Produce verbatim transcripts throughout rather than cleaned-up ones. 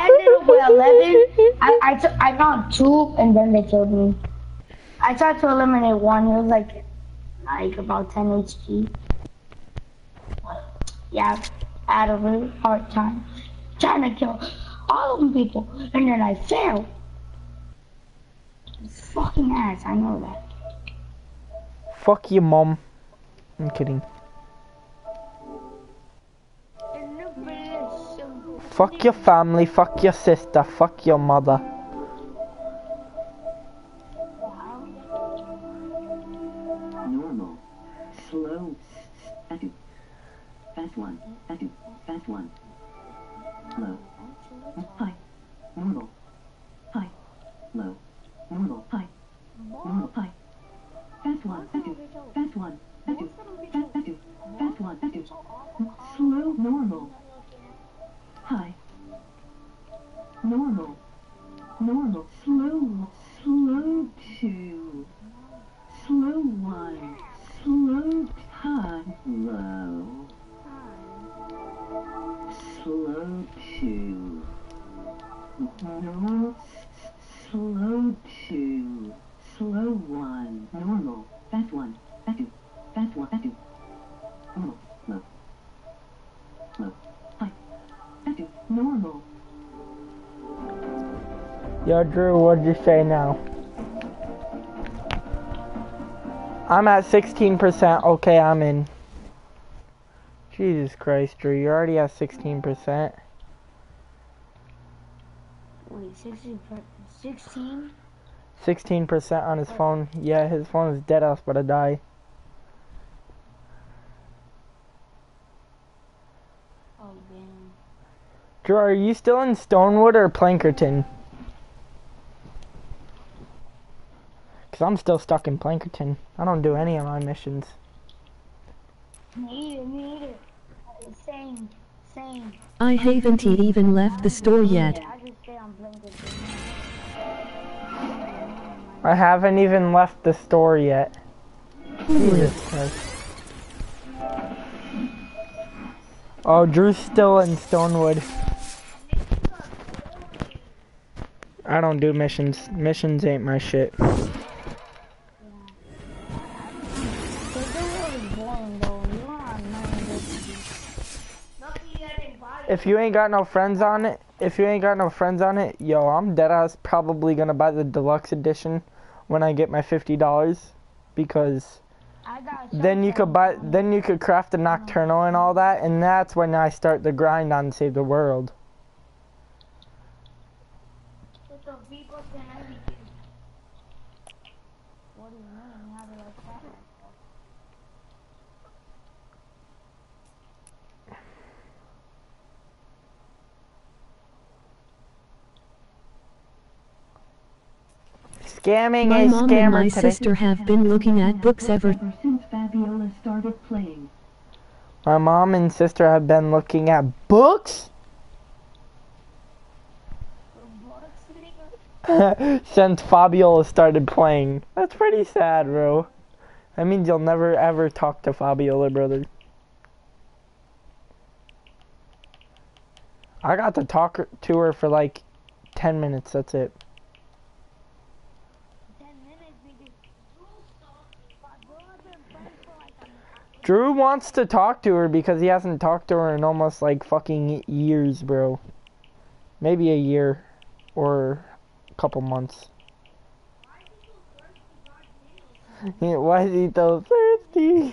ended up with eleven. I I, t I found two, and then they killed me. I tried to eliminate one. It was like like about ten H P. Yeah, I had a really hard time trying to kill all of them people, and then I failed. It's fucking ass. I know that. Fuck you, mom. I'm kidding. Fuck your family, fuck your sister, fuck your mother. Normal. Slow. Adu. Fast one. Adu. Fast one. Low. High. Normal. High. Low. Normal. High. Normal. High. Fast one. Adu. Fast one. Adu. Fast adu. Fast one. Adu. Slow. Normal. High. Normal. Normal. Slow. Slow two. Slow one. Slow high. Low. Slow two. Normal. Slow two. Slow one. Normal. Fast one. Fast two. Fast one. Fast two. Normal. Low. Low. High. Fast two. Normal. Yo, Drew, what'd you say now? I'm at sixteen percent. Okay, I'm in. Jesus Christ, Drew, you're already at sixteen percent. Wait, sixteen? sixteen? sixteen percent on his phone. Yeah, his phone is dead ass, but I die. Oh, damn. Drew, are you still in Stonewood or Plankerton? Because I'm still stuck in Plankerton. I don't do any of my missions. Me either, me either. Same, same. I haven't even left the store yet. I just stay on Plankerton. I haven't even left the store yet. Jesus Christ. Oh, Drew's still in Stonewood. I don't do missions. Missions ain't my shit. If you ain't got no friends on it, if you ain't got no friends on it, yo, I'm deadass probably gonna buy the deluxe edition when I get my fifty dollars, because then you could buy, then you could craft the Nocturnal and all that, and that's when I start the grind on Save the World. Scamming My a mom and scammer my today. sister have been looking at books ever Since Fabiola started playing. My mom and sister have been looking at books since Fabiola started playing. That's pretty sad, bro. That means you'll never ever talk to Fabiola, brother. I got to talk to her for like ten minutes, that's it. Drew wants to talk to her because he hasn't talked to her in almost like fucking years, bro. Maybe a year or a couple months. Why is he so thirsty?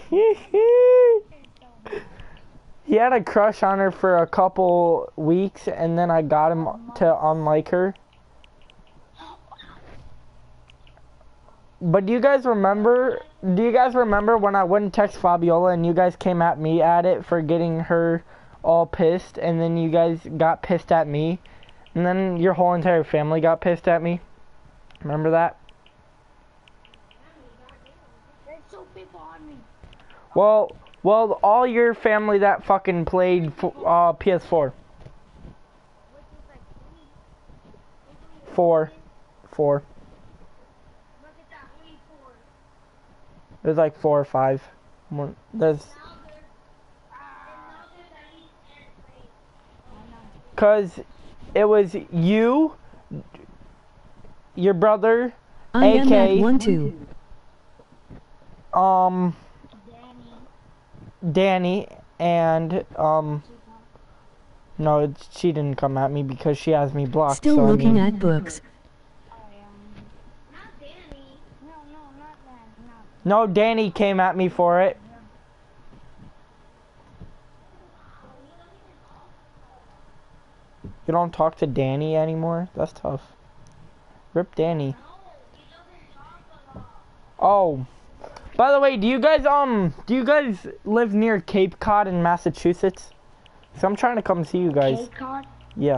He had a crush on her for a couple weeks, and then I got him to unlike her. But do you guys remember, do you guys remember when I wouldn't text Fabiola and you guys came at me at it for getting her all pissed, and then you guys got pissed at me, and then your whole entire family got pissed at me? Remember that? Well, well, all your family that fucking played uh, P S four. Four. Four. There's like four or five. There's... Cause it was you, your brother, I A am K, at one two. um, Danny. Danny, and um, no, it's, she didn't come at me because she has me blocked. Still so, looking I mean, at books. Oh, yeah. Not Danny. No, no, not that. Not. No, Danny came at me for it. You don't talk to Danny anymore? That's tough. Rip Danny. Oh. By the way, do you guys um do you guys live near Cape Cod in Massachusetts? So I'm trying to come see you guys. Cape Cod? Yeah.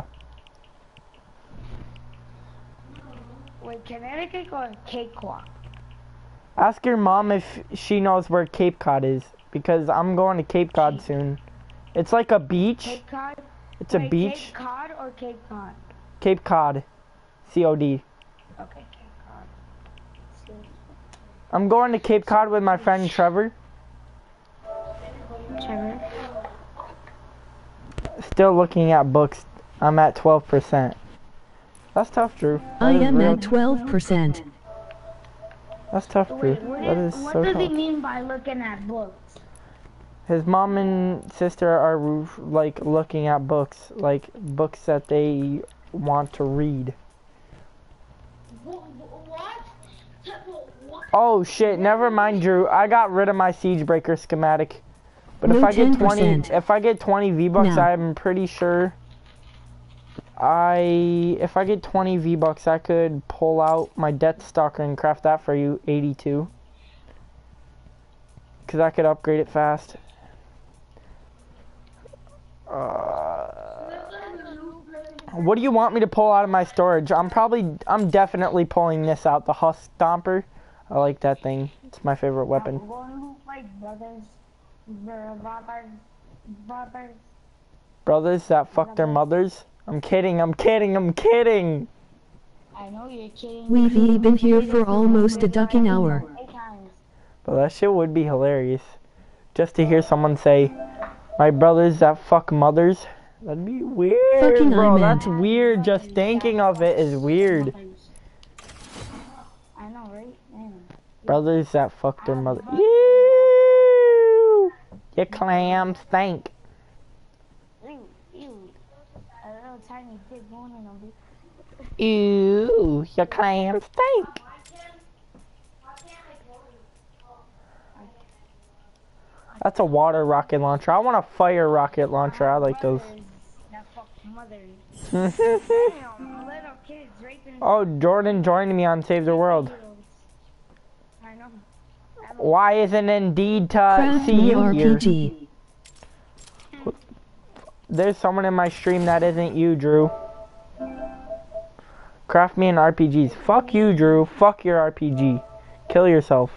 Wait, Connecticut or Cape Cod? Ask your mom if she knows where Cape Cod is, because I'm going to Cape Cod soon. It's like a beach. Cape Cod? It's a Wait, beach. Cape Cod or Cape Cod? Cape Cod. C O D. Okay, Cape Cod. See. I'm going to Cape Cod with my friend Trevor. Trevor. Still looking at books. I'm at twelve percent. That's tough, Drew. That I is am real- at twelve percent. That's tough, Drew. Wait, what, That is, is what so does tough. he mean by looking at books? His mom and sister are like looking at books, like books that they want to read. What? Oh shit, never mind, Drew. I got rid of my siege breaker schematic. But if No I get twenty ten percent. if I get twenty V-Bucks, No. I'm pretty sure I if I get twenty V-Bucks, I could pull out my Death Stalker and craft that for you, eighty-two. Cuz I could upgrade it fast. Uh, what do you want me to pull out of my storage? I'm probably, I'm definitely pulling this out, the Husk Stomper. I like that thing. It's my favorite weapon. I'm going to look like brothers. Bro- Brothers. Brothers. Brothers that fuck their mothers? I'm kidding, I'm kidding, I'm kidding! I know you're kidding. We've been here for almost a ducking hour. Eight times. But that shit would be hilarious. Just to hear someone say, my brothers that fuck mothers. That'd be weird, Fucking I bro. meant. That's weird. Just thinking of it is weird. I know, right? Man. Brothers that fuck their mother. Ew! Your clams stink. Ew, ew. A little tiny pig going in on me. Ew! Your clams stink. That's a water rocket launcher. I want a fire rocket launcher. I like those. That fuck mothers. Damn, little kids raping. Oh, Jordan joined me on Save the World. I know. Why isn't Indeed to Craft see me you here? R P G. There's someone in my stream that isn't you, Drew. Craft me an R P Gs. Fuck you, Drew. Fuck your R P G. Kill yourself.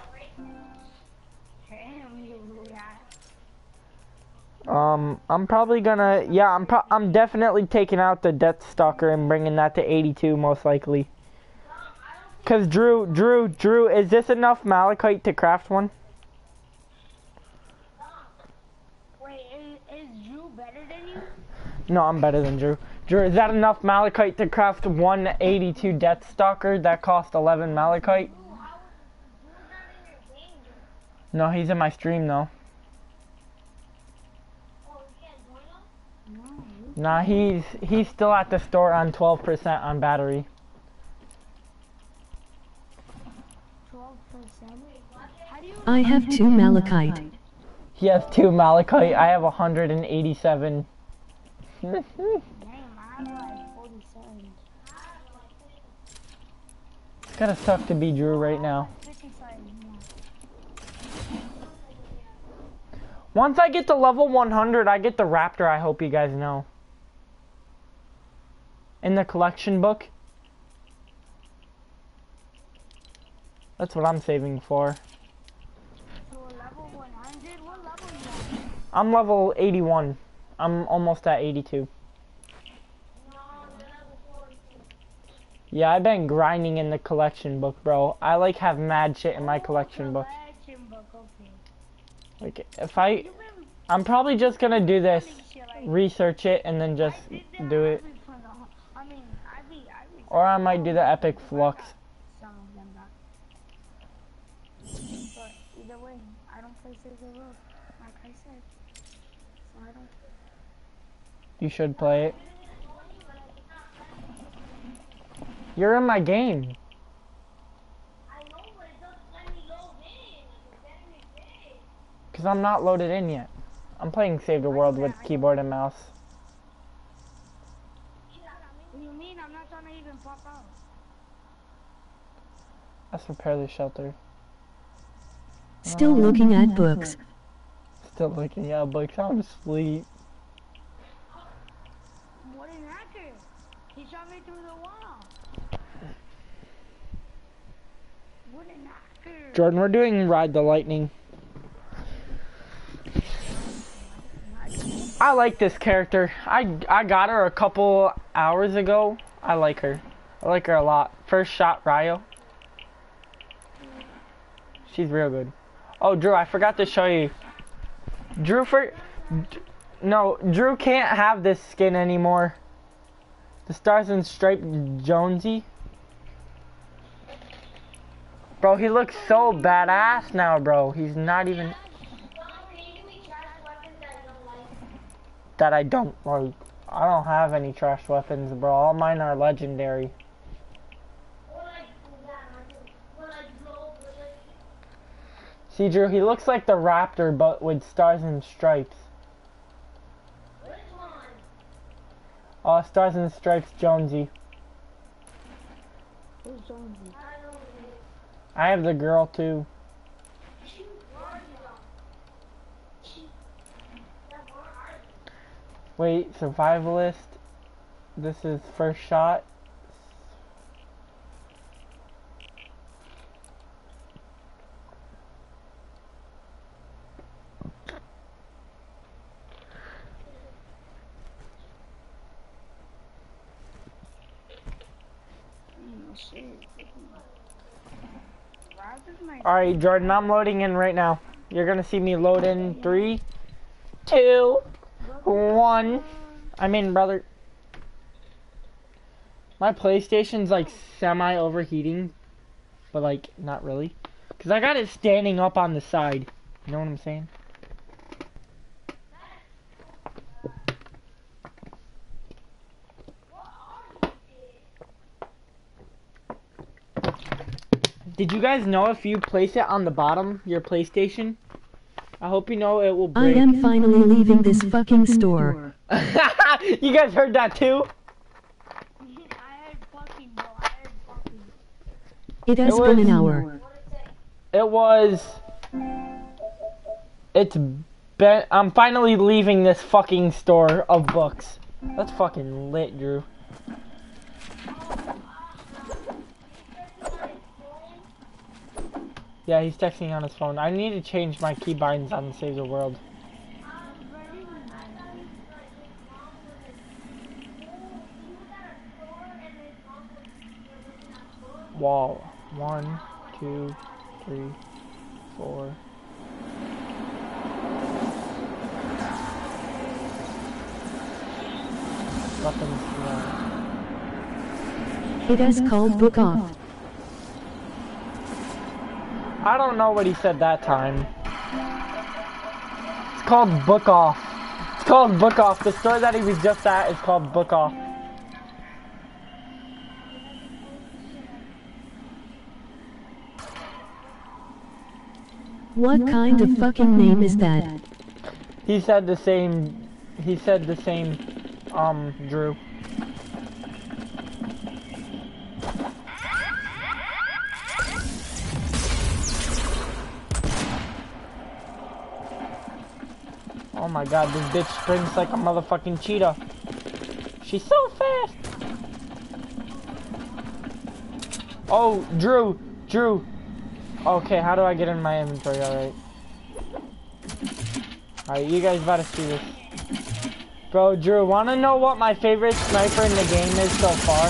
Damn, you rat. Um, I'm probably gonna, yeah, I'm pro I'm definitely taking out the Death Stalker and bringing that to eighty-two, most likely. Cause Drew, Drew, Drew, is this enough malachite to craft one? Wait, is, is Drew better than you? No, I'm better than Drew. Drew, is that enough malachite to craft one eighty-two Death Stalker that cost eleven malachite? No, he's in my stream though. Nah, he's he's still at the store on twelve percent on battery. twelve percent? How do you I have two malachite. He has two malachite. I have one hundred eighty-seven. Damn, I have like forty-seven. Gotta suck to be Drew right now. fifty-seven, yeah. Once I get to level one hundred, I get the Raptor, I hope you guys know. In the collection book. That's what I'm saving for. So level one hundred? What level are you at? I'm level eighty-one. I'm almost at eighty-two. Yeah, I've been grinding in the collection book, bro. I like have mad shit in my collection book. Collection book, okay. Like, if I... I'm probably just gonna do this. Research it and then just do it. Or I might do the epic flux. Some of them back. But either way, I don't play Save the World, like I said. So I don't. You should play it. You're in my game. Because I'm not loaded in yet. I'm playing Save the World with keyboard and mouse. What do you mean? I'm not trying to even pop out. Let's repair the shelter. Still looking at books. Still looking at books. I'm asleep. What an hacker! He shot me through the wall. What an hacker! Jordan, we're doing Ride the Lightning. I like this character. I, I got her a couple hours ago. I like her. I like her a lot. First shot, Ryo. She's real good. Oh, Drew, I forgot to show you. Drew for... No, Drew can't have this skin anymore. The Stars and Stripes Jonesy. Bro, he looks so badass now, bro. He's not even... That I don't like. I don't have any trash weapons, bro. All mine are legendary. See, Drew, he looks like the Raptor, but with stars and stripes. Which one? Oh, Stars and Stripes Jonesy. Who's Jonesy? I have the girl, too. Wait, survivalist. This is first shot. Oh, shit. Alright, Jordan, I'm loading in right now. You're gonna see me load in three, two, one. I'm in, brother. My PlayStation's like semi overheating, but like not really, cause I got it standing up on the side. You know what I'm saying? Did you guys know if you place it on the bottom, your PlayStation? I hope you know it will break. I am finally leaving this fucking store. You guys heard that too? I heard fucking, bro. I heard fucking. It has It been was- an hour. It was... It's been... I'm finally leaving this fucking store of books. That's fucking lit, Drew. Yeah, he's texting on his phone. I need to change my keybinds on Save the World. Wall. One, two, three, four. Weapons. Yeah. It has called book off. I don't know what he said that time. It's called Book Off. It's called Book Off. The store that he was just at is called Book Off. What kind of fucking name is that? He said the same. He said the same. Um, Drew. Oh my god, this bitch sprints like a motherfucking cheetah. She's so fast. Oh, Drew, Drew. Okay, how do I get in my inventory? Alright. Alright, you guys about to see this. Bro, Drew, wanna know what my favorite sniper in the game is so far?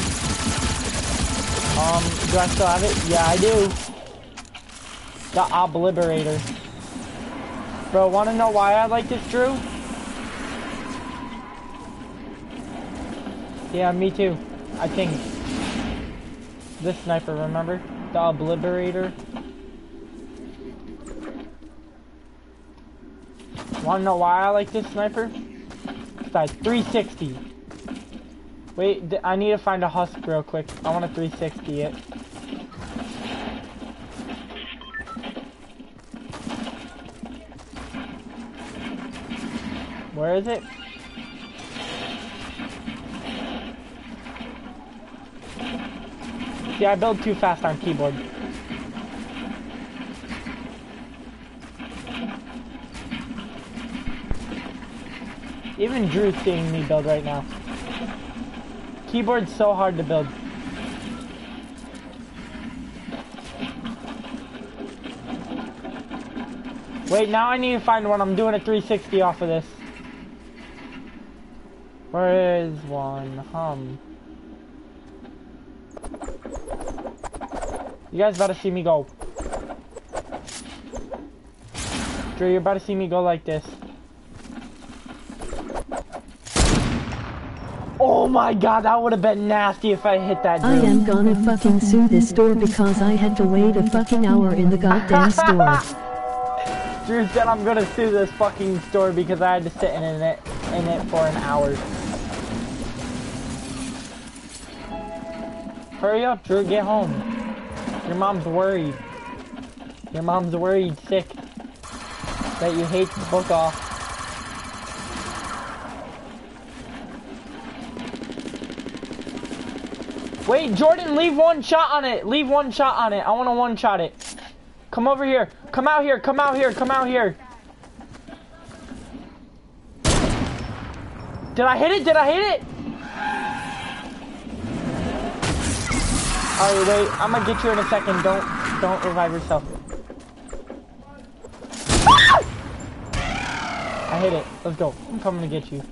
Um, do I still have it? Yeah, I do. The Obliterator. Bro, wanna know why I like this, Drew? Yeah, me too. I think. This sniper, remember? The obliterator. Wanna know why I like this sniper? It's like three sixty. Wait, I need to find a husk real quick. I want to three sixty it. Where is it? See, I build too fast on keyboard. Even Drew's seeing me build right now. Keyboard's so hard to build. Wait, now I need to find one. I'm doing a three sixty off of this. Where is one? Hum. You guys about to see me go. Drew, you're about to see me go like this. Oh my god, that would have been nasty if I hit that Drew. I am gonna fucking sue this store because I had to wait a fucking hour in the goddamn store. Drew said I'm gonna sue this fucking store because I had to sit in it in it for an hour. Hurry up, Drew, get home. Your mom's worried. Your mom's worried sick that you hate the book off. Wait, Jordan, leave one shot on it. Leave one shot on it. I want to one shot it. Come over here. Come out here. Come out here. Come out here. Did I hit it? Did I hit it? Alright, wait. I'm gonna get you in a second. Don't, don't revive yourself. I hit it. Let's go. I'm coming to get you.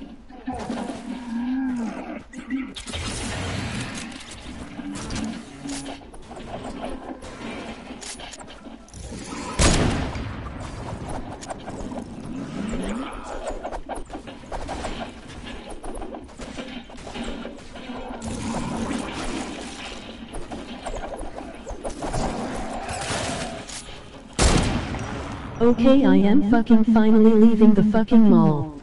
Okay, I am fucking finally leaving the fucking mall.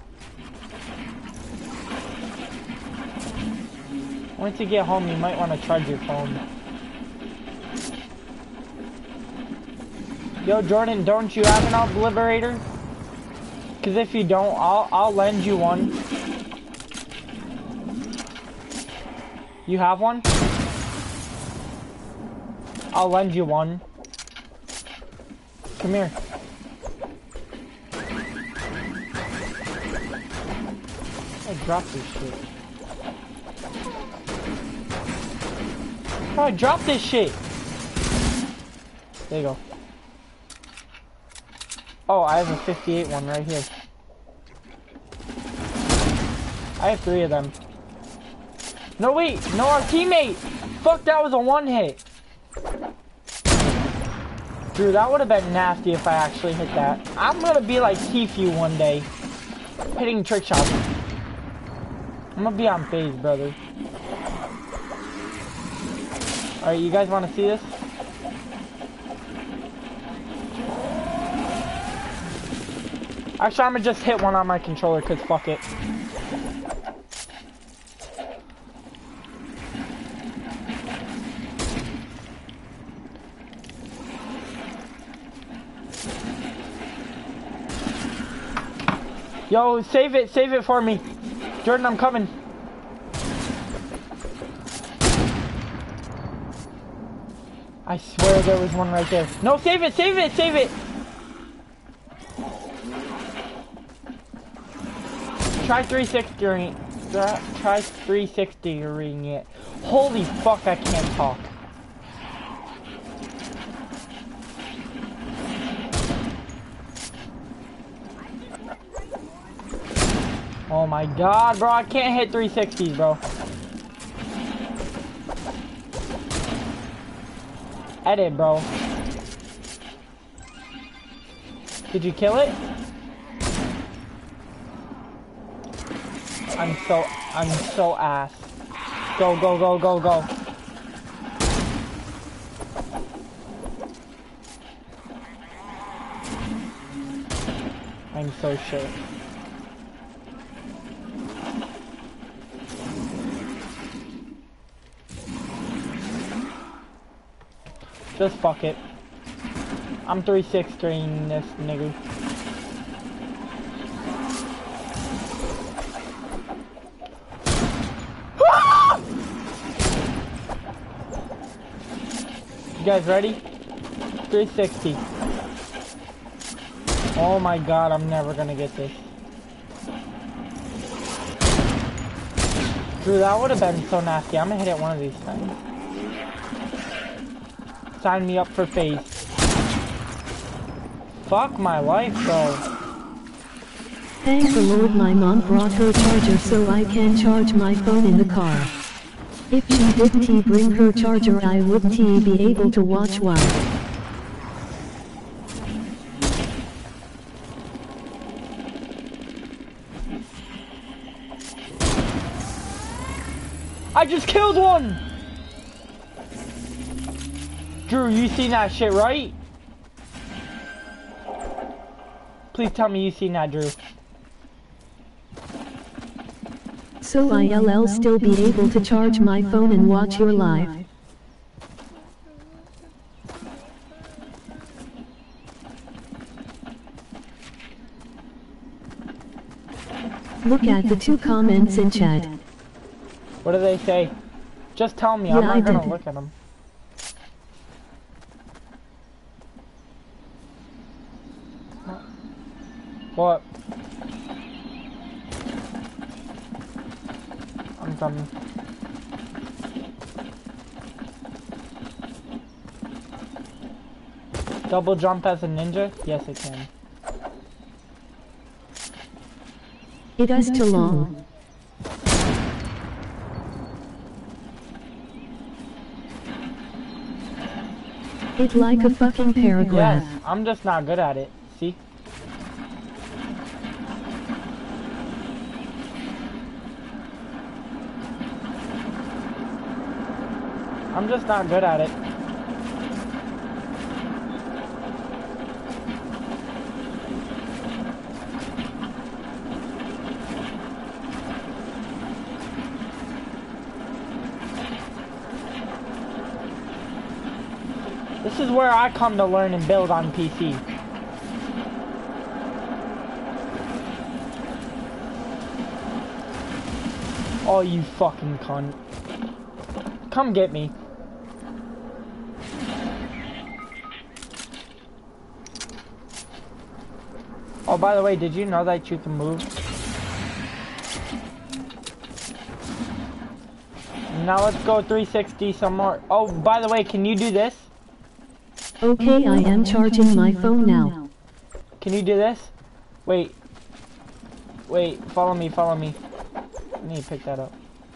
Once you get home, you might want to charge your phone. Yo, Jordan, don't you have an obliterator? Because if you don't, I'll, I'll lend you one. You have one? I'll lend you one. Come here. I dropped this shit. Oh, I dropped this shit. There you go. Oh, I have a fifty-eight one right here. I have three of them. No, wait. No, our teammate. Fuck, that was a one hit. Drew, that would have been nasty if I actually hit that. I'm gonna be like Tfue one day. Hitting trick shots. I'm gonna be on phase, brother. Alright, you guys wanna see this? Actually, I'm gonna just hit one on my controller, cause fuck it. Yo, save it, save it for me. Jordan, I'm coming. I swear there was one right there. No, save it, save it, save it. Try three sixty-ing it. Try three sixty-ing it. Holy fuck, I can't talk. Oh my god, bro, I can't hit three sixties, bro. Edit, bro. Did you kill it? I'm so, I'm so ass. Go, go, go, go, go. I'm so shit. Just fuck it. I'm three sixty-ing this nigga. You guys ready? three sixty. Oh my god, I'm never gonna get this. Drew, that would have been so nasty. I'm gonna hit it one of these times. Sign me up for phase. Fuck my life, bro. Thank the Lord my mom brought her charger so I can charge my phone in the car. If she didn't bring her charger I wouldn't be able to watch one. I just killed one! Drew, you seen that shit, right? Please tell me you seen that, Drew. So I'll still be able to charge my phone and watch your live. Look at the two comments in chat. What do they say? Just tell me, Yeah, I'm not I gonna did. look at them. What? I'm coming. Double jump as a ninja? Yes, it can. It is too long. It's like a fucking paragraph. Yes, I'm just not good at it. See? I'm just not good at it. This is where I come to learn and build on P C. Oh, you fucking cunt. Come get me. Oh, by the way, did you know that you can move? Now let's go three sixty some more. Oh, by the way, can you do this? Okay, I am charging my phone now. Can you do this? Wait. Wait, follow me, follow me. I need to pick that up.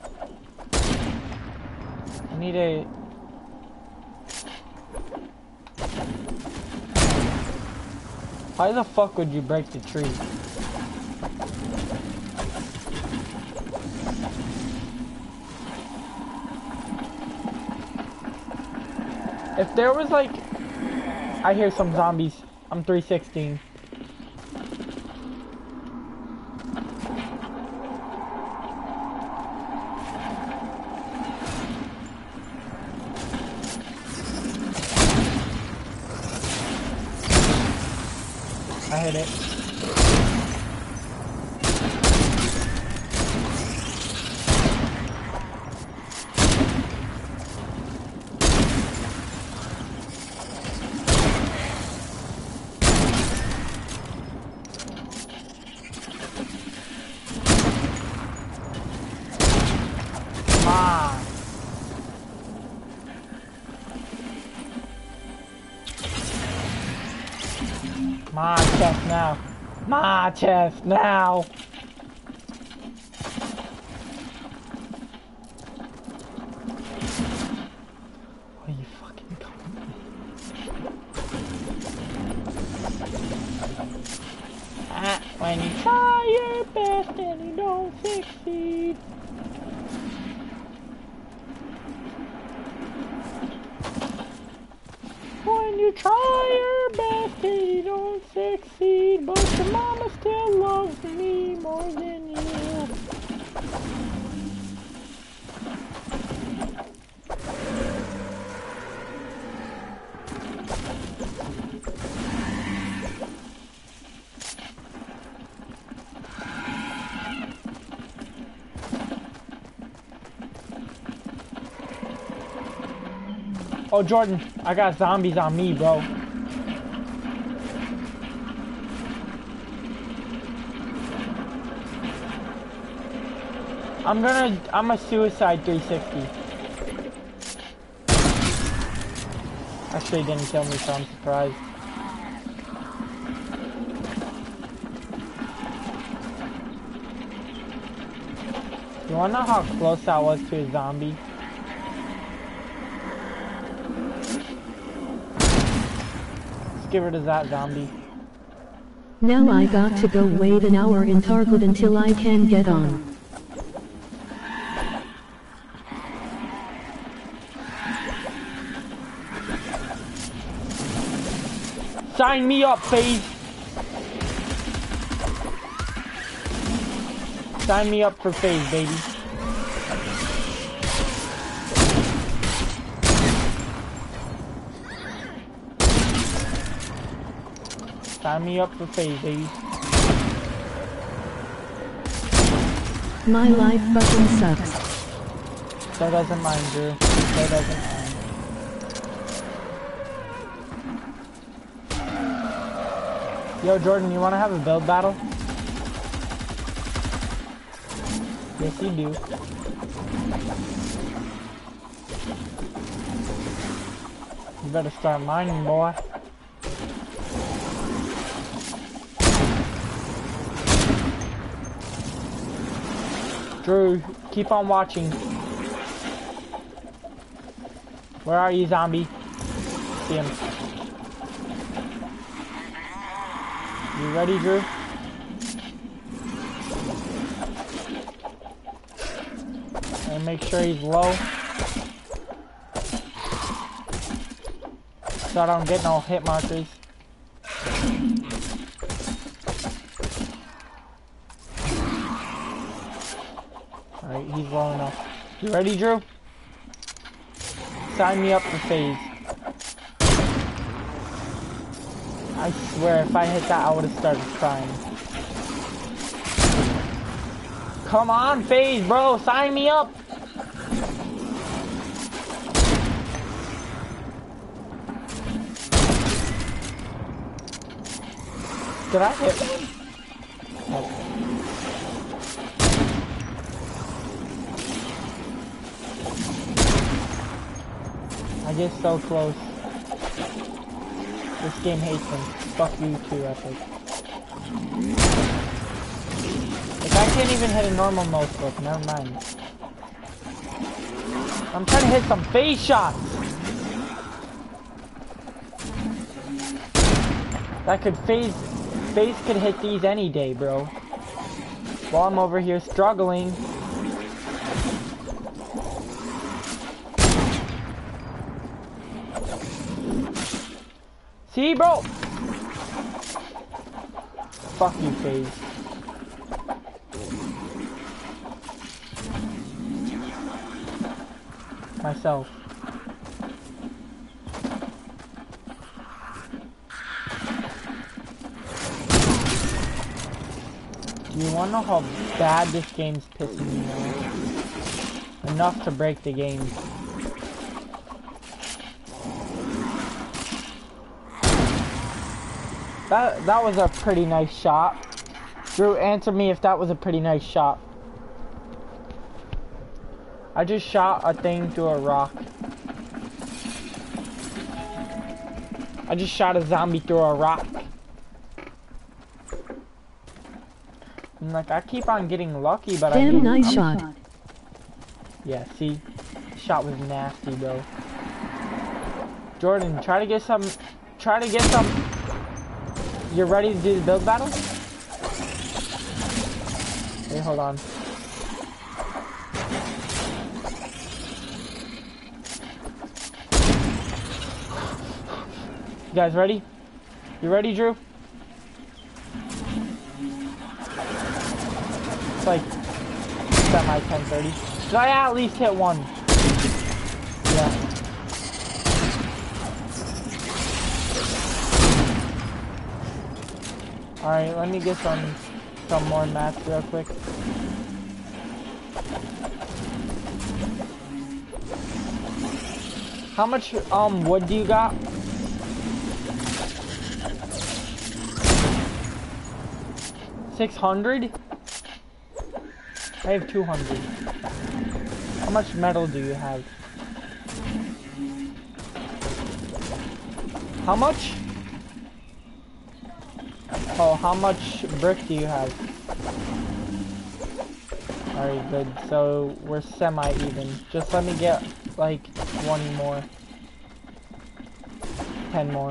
I need a... Why the fuck would you break the tree? If there was like... I hear some zombies. I'm three sixteen. I hit it. Come on. My chest now. My chest now. Are you fucking coming? Ah, when you try your best and you don't succeed. When you try your best till you don't succeed, but your mama still loves me more than you. Oh, Jordan, I got zombies on me, bro. I'm gonna, I'm a suicide three sixty. Actually, didn't kill me, so I'm surprised. You wanna know how close I was to a zombie? Get rid of that zombie. Now I got to go wait an hour in Target until I can get on. Sign me up, FaZe. Sign me up for FaZe, baby. Sign me up for FaZe, baby. My life fucking sucks. So doesn't mine, Drew. So doesn't mine. Yo, Jordan, you wanna have a build battle? Yes, you do. You better start mining, boy. Drew, keep on watching. Where are you, zombie? See him. You ready, Drew? And make sure he's low. So I don't get no hit markers. Alright, he's low enough. You ready, Drew? Sign me up for FaZe. I swear, if I hit that, I would have started crying. Come on, FaZe, bro, sign me up! Did I hit one? Oh. I get so close. This game hates him. Fuck you too, Epic. Like, I can't even hit a normal no-scope, never mind. I'm trying to hit some FaZe shots! That could FaZe, FaZe could hit these any day, bro. While I'm over here struggling. See, bro? Fuck you, FaZe. Myself. Do you wanna know how bad this game's pissing me off? Enough to break the game. That that was a pretty nice shot. Drew, answer me if that was a pretty nice shot. I just shot a thing through a rock. I just shot a zombie through a rock. I'm like, I keep on getting lucky, but I Damn nice I'm, shot. Yeah, see? Shot was nasty, bro. Jordan, try to get some... Try to get some... You're ready to do the build battle? Wait, hold on. You guys ready? You ready, Drew? It's like semi ten thirty. Should I at least hit one? Yeah. Alright, let me get some some more mats real quick. How much um wood do you got? six hundred? I have two hundred. How much metal do you have? How much? Oh, how much brick do you have? Alright, good. So we're semi-even. Just let me get like one more. Ten more.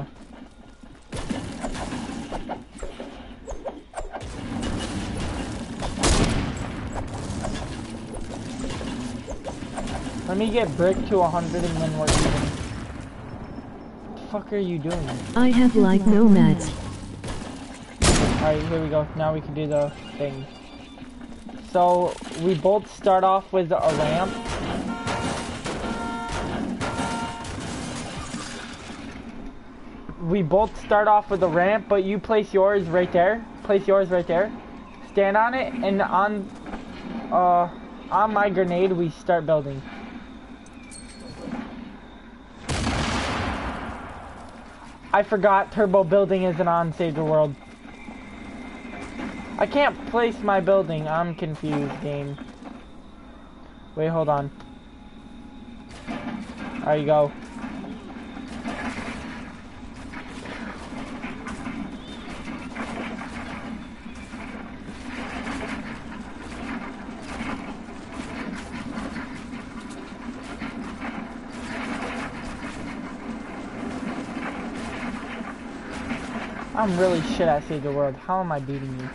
Let me get brick to one hundred and then we're even. What the fuck are you doing? I have like no mats. Alright, here we go. Now we can do the thing. So, we both start off with a ramp. We both start off with a ramp, but you place yours right there. Place yours right there. Stand on it, and on, uh, on my grenade, we start building. I forgot turbo building isn't on Save the World. I can't place my building. I'm confused, game. Wait, hold on. There you go. I'm really shit at Save the World. How am I beating you?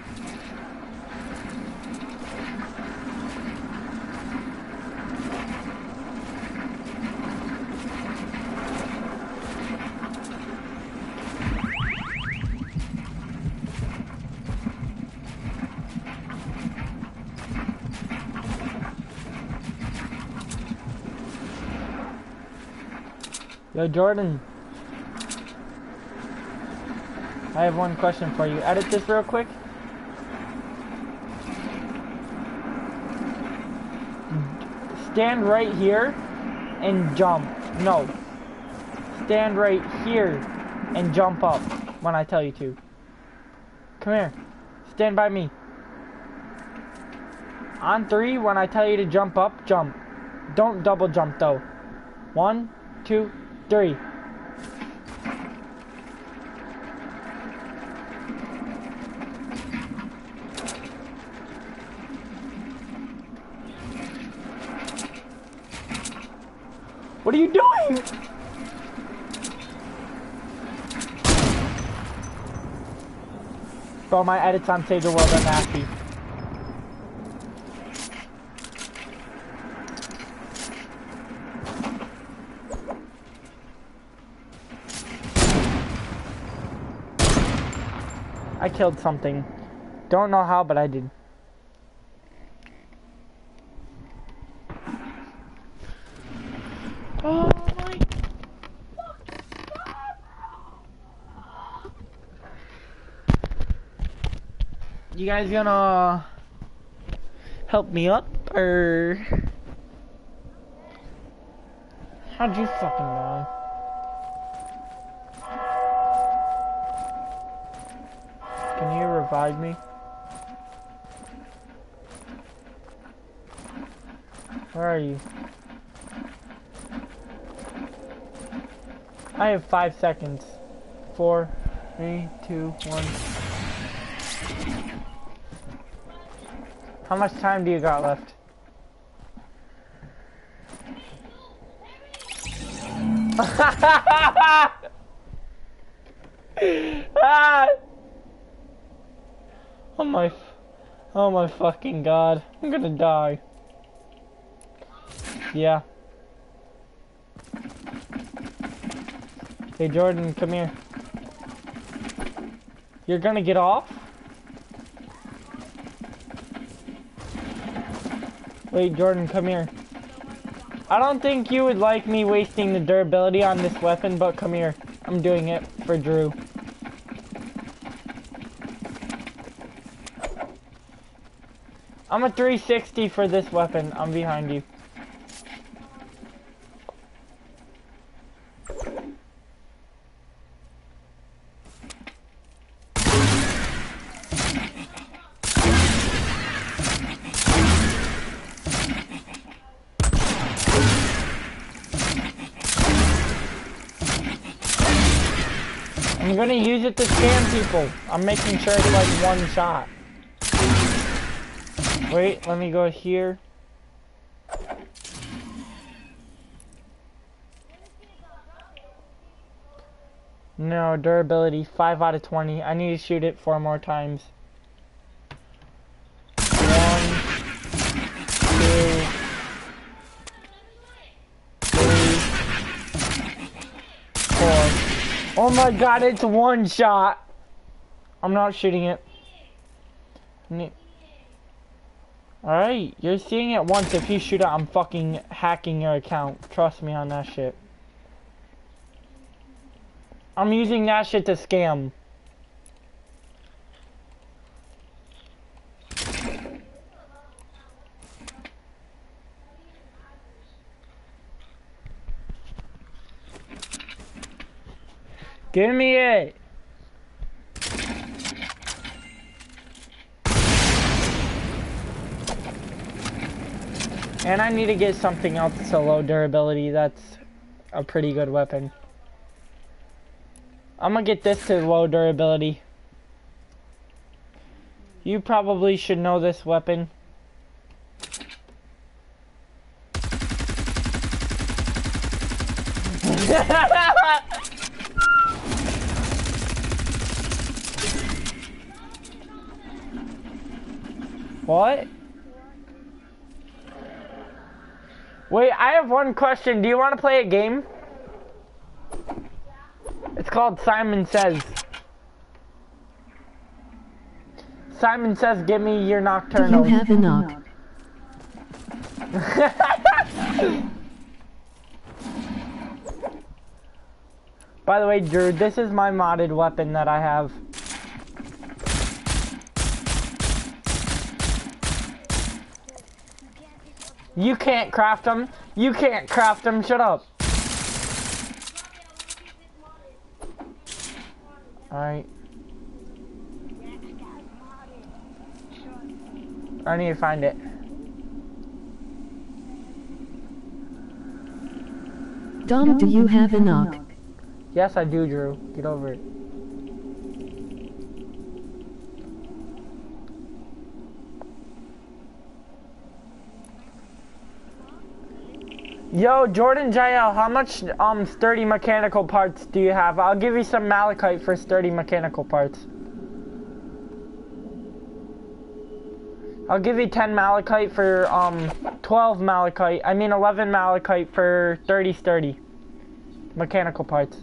Yo, Jordan. I have one question for you. Edit this real quick. Stand right here and jump. No. Stand right here and jump up when I tell you to. Come here. Stand by me. On three, when I tell you to jump up, jump. Don't double jump though. One, two, three. What are you doing? Bro, my edits on Save the World are nasty. I killed something. Don't know how, but I did. Oh my fucking god, bro. You guys gonna help me up, or how'd you fucking know? Can you revive me? Where are you? I have five seconds. Four, three, two, one. How much time do you got left? Ah! Oh my, f oh my fucking god. I'm gonna die. Yeah. Hey Jordan, come here. You're gonna get off? Wait, Jordan, come here. I don't think you would like me wasting the durability on this weapon, but come here. I'm doing it for Drew. I'm a three sixty for this weapon. I'm behind you. I'm gonna use it to scam people. I'm making sure it's like one shot. Wait, let me go here. No, durability, five out of twenty. I need to shoot it four more times. One, two, three, four. Oh my god, it's one shot. I'm not shooting it. Alright, you're seeing it once. If you shoot it, I'm fucking hacking your account. Trust me on that shit. I'm using that shit to scam. Give me it. And I need to get something else to low durability. That's a pretty good weapon. I'm gonna get this to low durability. You probably should know this weapon. What? Wait, I have one question. Do you want to play a game? It's called Simon Says. Simon Says, give me your nocturnal. Do you have a knock? By the way, Drew, this is my modded weapon that I have. You can't craft them. You can't craft them. Shut up. Alright. I need to find it. Dom, do you have a knock? Yes, I do, Drew. Get over it. Yo, Jordan Jael, how much um sturdy mechanical parts do you have? I'll give you some malachite for sturdy mechanical parts. I'll give you ten malachite for um twelve malachite. I mean eleven malachite for thirty sturdy mechanical parts.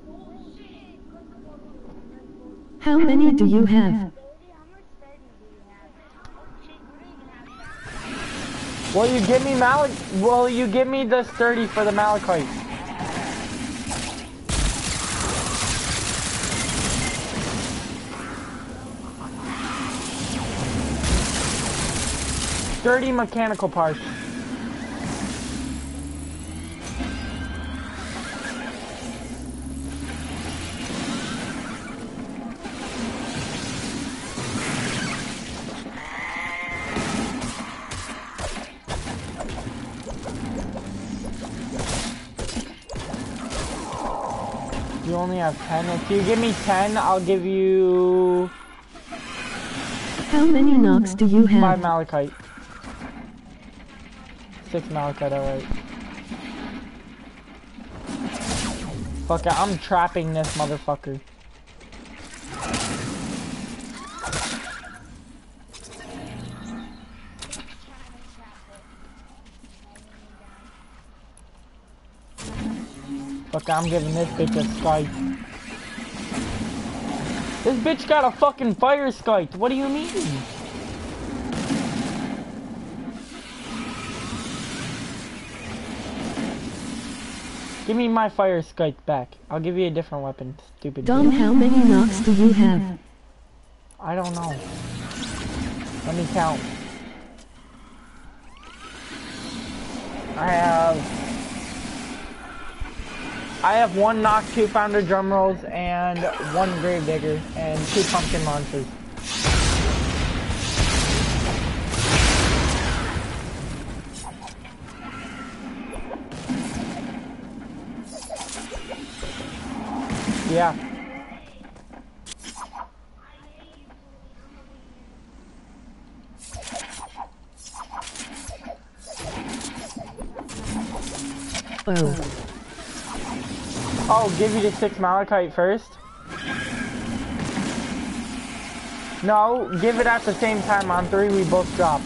How many do you have? Will you give me malach? Will you give me the sturdy for the malachite? Sturdy mechanical parts. You only have ten. If you give me ten, I'll give you... How many knocks do you have? Five malachite. Six malachite, alright. Fuck it, I'm trapping this motherfucker. Fuck it, I'm giving this bitch a strike. This bitch got a fucking fire skite. What do you mean? Give me my fire skite back. I'll give you a different weapon, stupid Dom, bitch. how many knocks do you have? I don't know. Let me count. I have... I have one knock, two founder drum rolls, and one grave digger, and two pumpkin launchers. Yeah. Oh. Oh, give you the six malachite first? No, give it at the same time. On three, we both drop.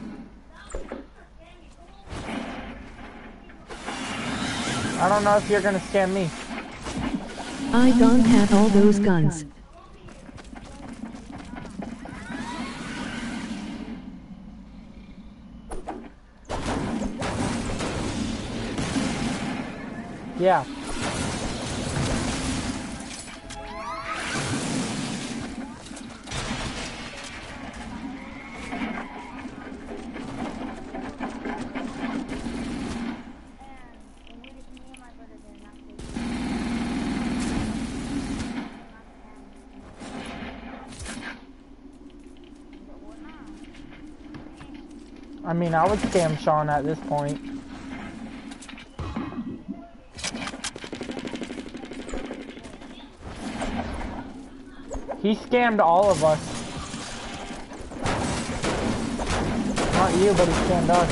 I don't know if you're gonna scam me. I don't have all those guns. Yeah. I mean, I would scam Sean at this point. He scammed all of us. Not you, but he scammed us.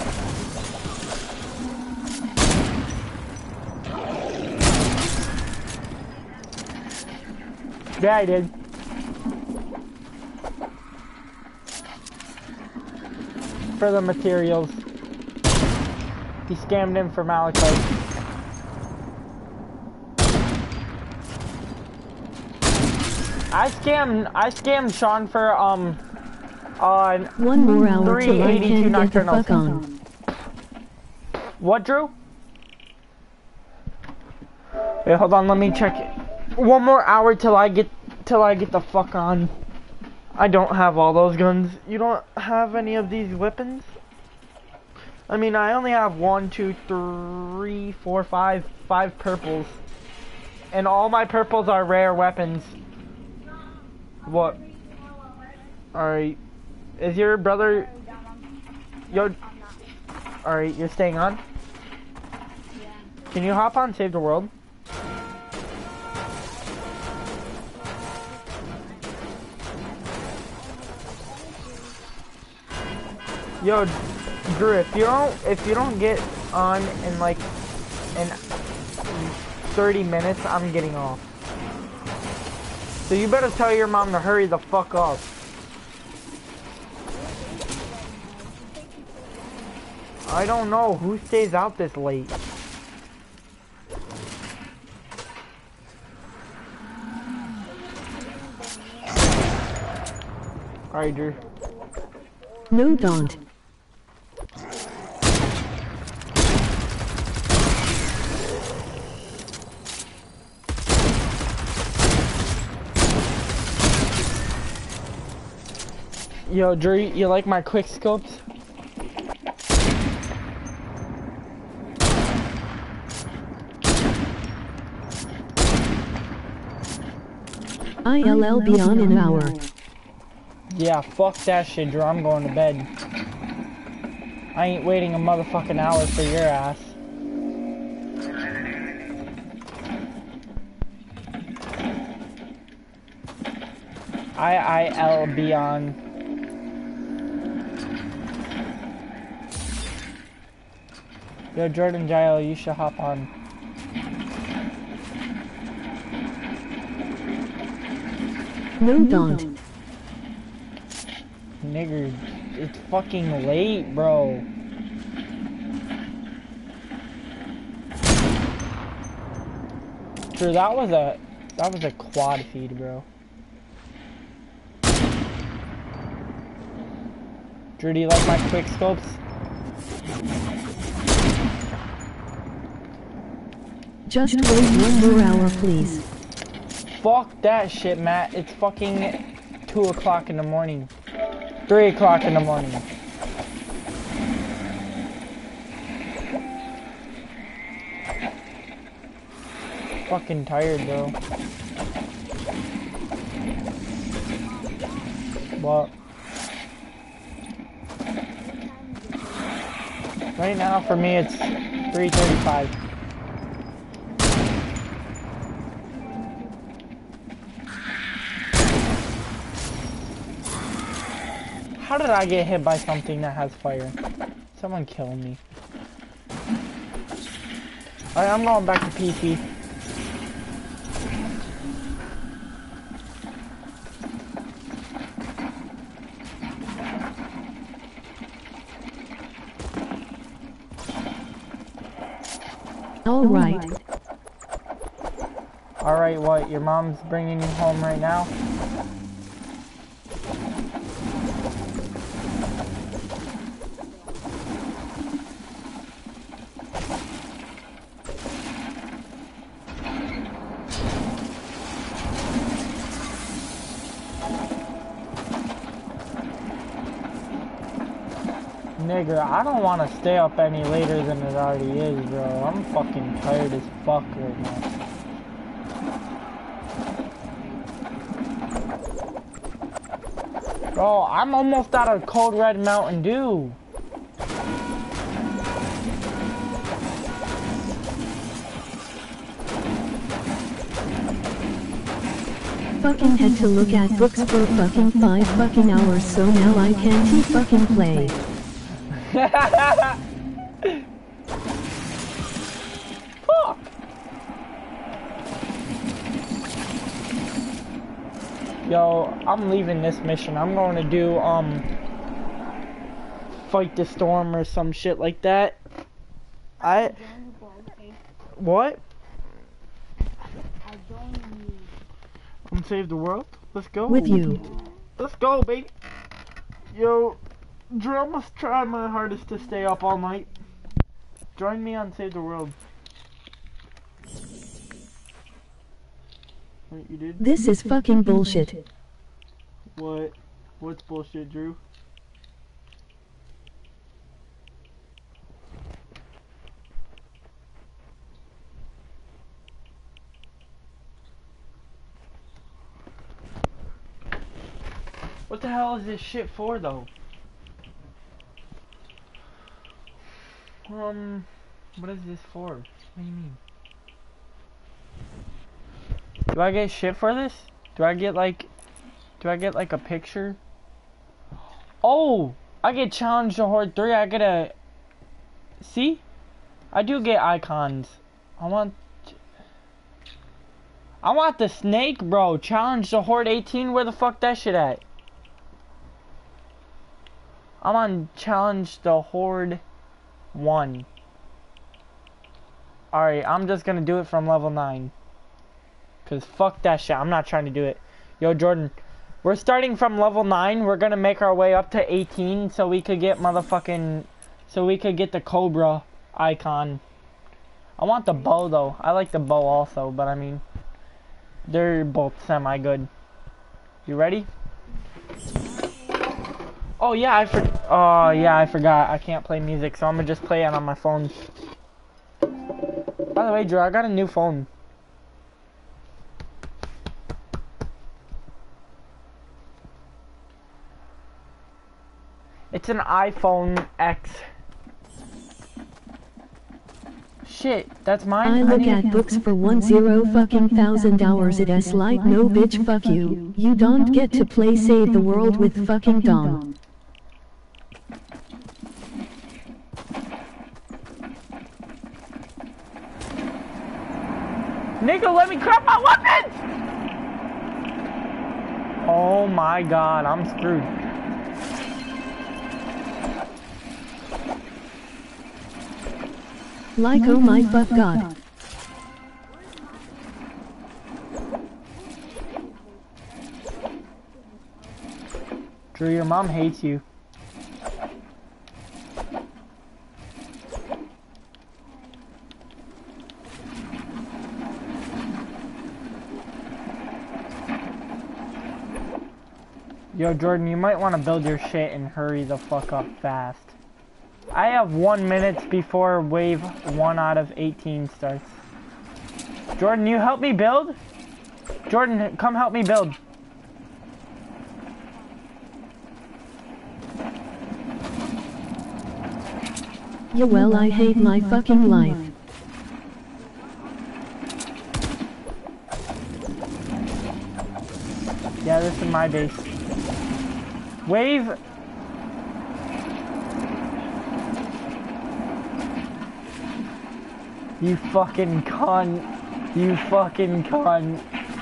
Yeah, I did. For the materials. He scammed him for malachite. I scammed I scammed Sean for um uh One more hour three till I eighty-two can get the nocturnals. fuck on. What, Drew? Wait, hold on, let me check it. One more hour till I get till I get the fuck on. I don't have all those guns. You don't have any of these weapons? I mean, I only have one, two, three, four, five, five purples. And all my purples are rare weapons. What? Alright. Is your brother... Yo... Alright, you're staying on? Can you hop on Save the World? Yo, Drew, if you don't if you don't get on in like in thirty minutes, I'm getting off. So you better tell your mom to hurry the fuck up. I don't know who stays out this late. Alright, Drew. No, don't. Yo, Drew, you like my quick scopes? I'll be on in an hour. Yeah, fuck that shit, Drew. I'm going to bed. I ain't waiting a motherfucking hour for your ass. I I I'll be on. Yo, Jordan Gile, you should hop on. No, don't. Nigger, it's fucking late, bro. Drew, that was a that was a quad feed, bro. Drew, do you like my quick scopes? Just wait one more hour, please. Fuck that shit, Matt. It's fucking two o'clock in the morning. Three o'clock in the morning. Fucking tired, bro. What? Right now, for me, it's three thirty-five. How did I get hit by something that has fire? Someone kill me. Alright, I'm going back to P C. Alright. Alright, what? Your mom's bringing you home right now? Nigga, I don't want to stay up any later than it already is, bro. I'm fucking tired as fuck right now. Bro, I'm almost out of Cold Red Mountain Dew. Fucking had to look at books for fucking five fucking hours, so now I can't e fucking play. Fuck. Yo, I'm leaving this mission. I'm going to do, um, Fight the Storm or some shit like that. I... What? Come save the world? Let's go. With you. Let's go, baby. Yo, Drew, I must try my hardest to stay up all night. Join me on Save the World. What you did? This is fucking bullshit. What? What's bullshit, Drew? What the hell is this shit for, though? Um, what is this for? What do you mean? Do I get shit for this? Do I get like, do I get like a picture? Oh, I get Challenge to Horde three. I get a, see? I do get icons. I want, I want the snake, bro. Challenge to Horde eighteen. Where the fuck that shit at? I'm on Challenge the Horde one. Alright, I'm just gonna do it from level nine. Cause fuck that shit, I'm not trying to do it. Yo, Jordan, we're starting from level nine. We're gonna make our way up to eighteen so we could get motherfucking... So we could get the Cobra icon. I want the bow though. I like the bow also, but I mean... They're both semi-good. You ready? Oh yeah, I for oh yeah, I forgot. I can't play music, so I'm gonna just play it on my phone. By the way, Drew, I got a new phone. It's an iPhone X. Shit, that's mine. I look at books for one zero fucking thousand hours. It is like no bitch, fuck you. You don't get to play Save the World with fucking Dom. Nigga, let me grab my weapons! Oh my god, I'm screwed. Like oh my fuck god. Drew, your mom hates you. Yo, Jordan, you might want to build your shit and hurry the fuck up fast. I have one minute before wave one out of eighteen starts. Jordan, you help me build? Jordan, come help me build. Yeah, well, I hate my fucking life. Yeah, this is my base. Wave. You fucking cunt. You fucking cunt.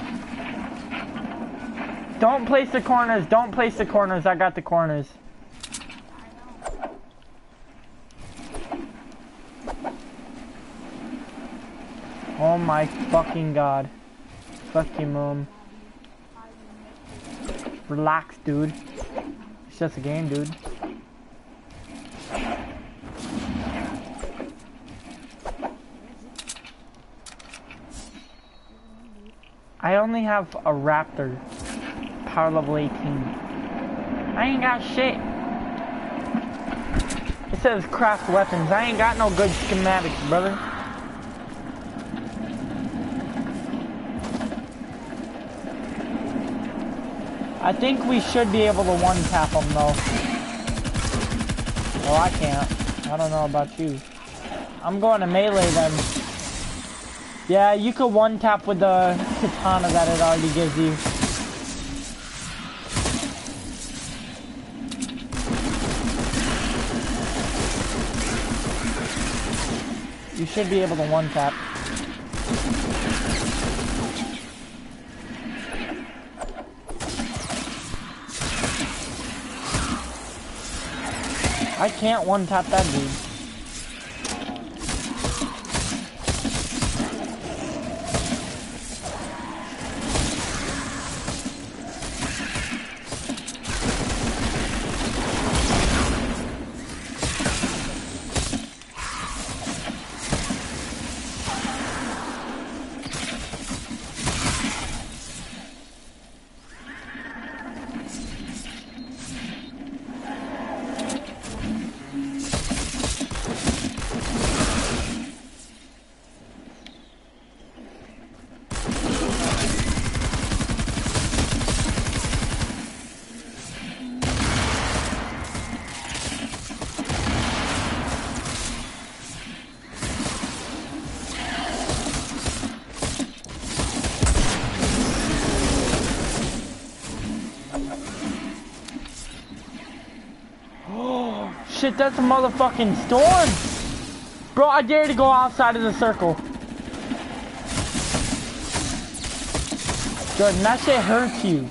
Don't place the corners. Don't place the corners. I got the corners. Oh my fucking god. Fuck you, mom. Relax, dude. It's just a game, dude. I only have a Raptor. Power level eighteen. I ain't got shit. It says craft weapons. I ain't got no good schematics, brother. I think we should be able to one-tap them, though. Well, I can't. I don't know about you. I'm going to melee them. Yeah, you could one-tap with the katana that it already gives you. You should be able to one-tap. I can't one-tap that dude. Shit, that's a motherfucking storm! Bro, I dare to go outside of the circle. Jordan, that shit hurts you.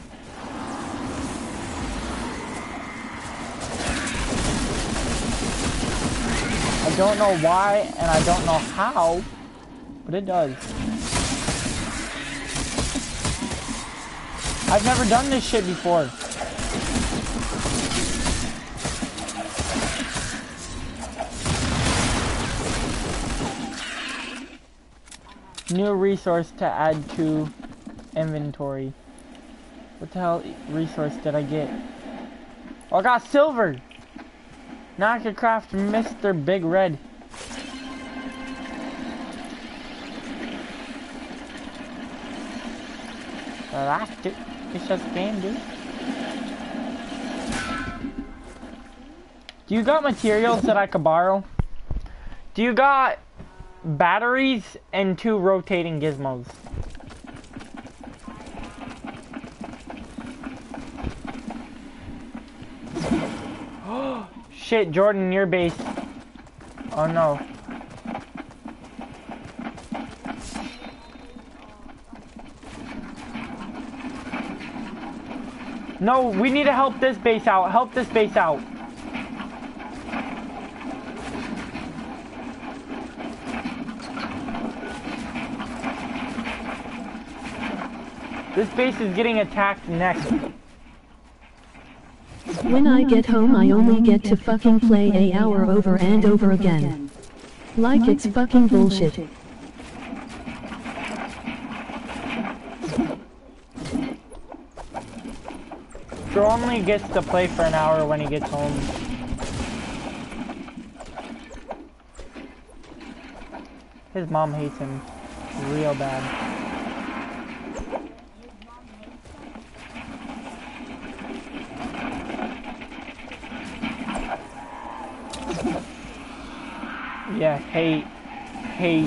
I don't know why, and I don't know how, but it does. I've never done this shit before. New resource to add to inventory. What the hell resource did I get? Oh, I got silver! Now I can craft Mister Big Red. Relax, dude. It's just a game, dude. Do you got materials that I could borrow? Do you got batteries and two rotating gizmos? Oh shit, Jordan, your base. Oh no. No, we need to help this base out. Help this base out. This base is getting attacked next. When I get home I only get to fucking play a hour over and over again. Like it's fucking bullshit. Drew only gets to play for an hour when he gets home. His mom hates him real bad. Yeah, hate, hate.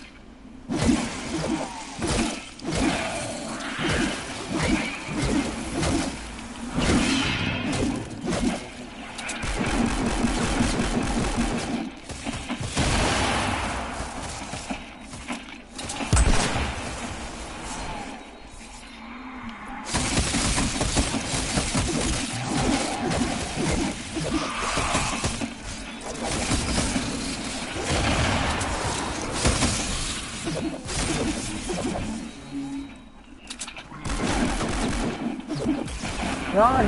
Run!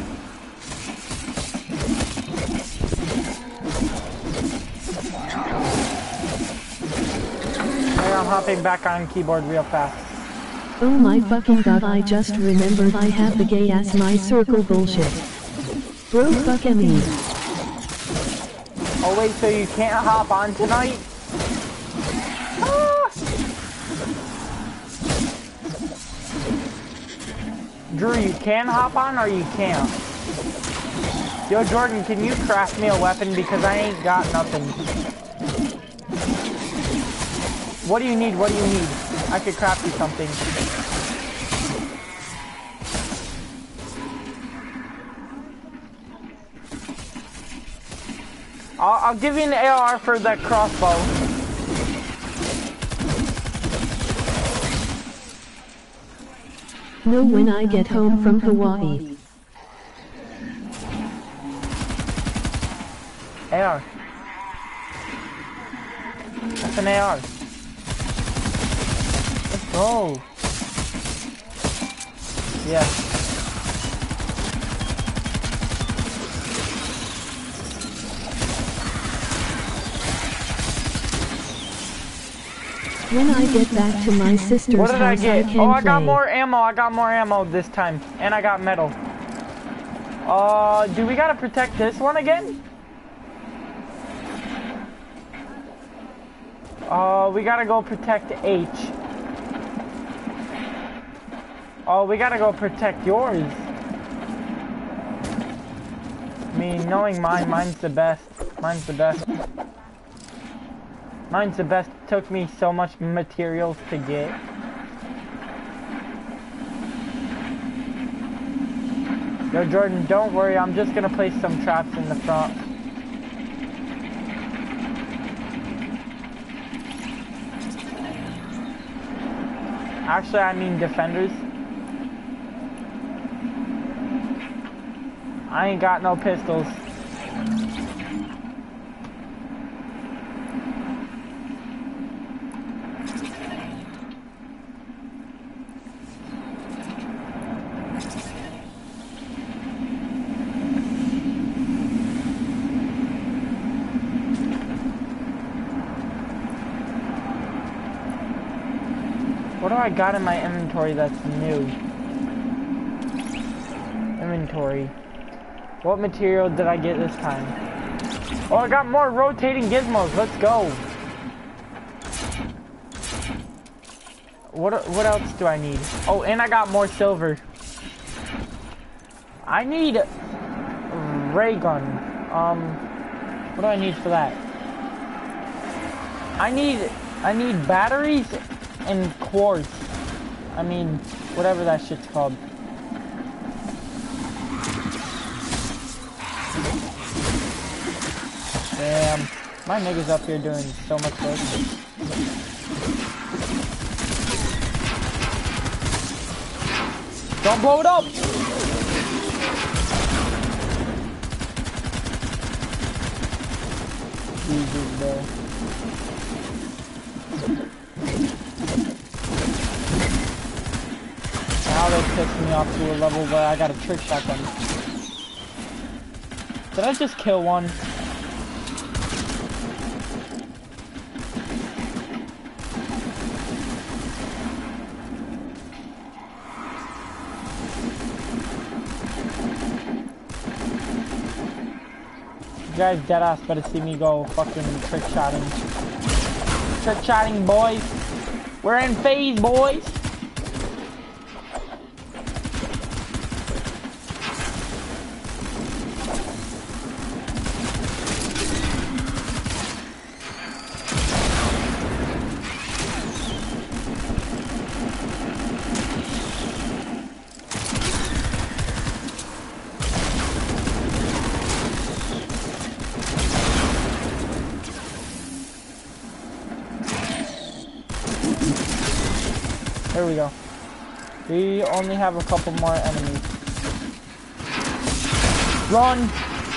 Hey, I'm hopping back on keyboard real fast. Oh my fucking god, I just remembered I have the gay ass my circle bullshit. Bro fuck me. Oh wait, so you can't hop on tonight? Ah! Drew, you can hop on or you can't? Yo, Jordan, can you craft me a weapon because I ain't got nothing? What do you need? What do you need? I could craft you something. I'll, I'll give you an A R for that crossbow. No, when I get home from Hawaii. A R. That's an A R. Let's go. Yeah. When I get back to my sister's What did I house, get? I can Oh, I got play. more ammo. I got more ammo this time. And I got metal. Uh, do we gotta protect this one again? Uh, we gotta go protect H. Oh, we gotta go protect yours. I mean, knowing mine, mine's the best. Mine's the best. Mine's the best. Took me so much materials to get. Yo, Jordan, don't worry. I'm just gonna place some traps in the front. Actually, I mean defenders. I ain't got no pistols. What do I got in my inventory that's new? Inventory. What material did I get this time? Oh, I got more rotating gizmos. Let's go. What what else do I need? Oh, and I got more silver. I need ray gun. Um, what do I need for that? I need I need batteries and quartz. I mean, whatever that shit's called. Damn, my nigga's up here doing so much work. Don't blow it up! Jesus, bro. Now they pissed me off to a level where I got a trick shotgun. Did I just kill one? You guys deadass better see me go fucking trick shotting. Trick shotting, boys. We're in phase, boys. There we go. We only have a couple more enemies. Run!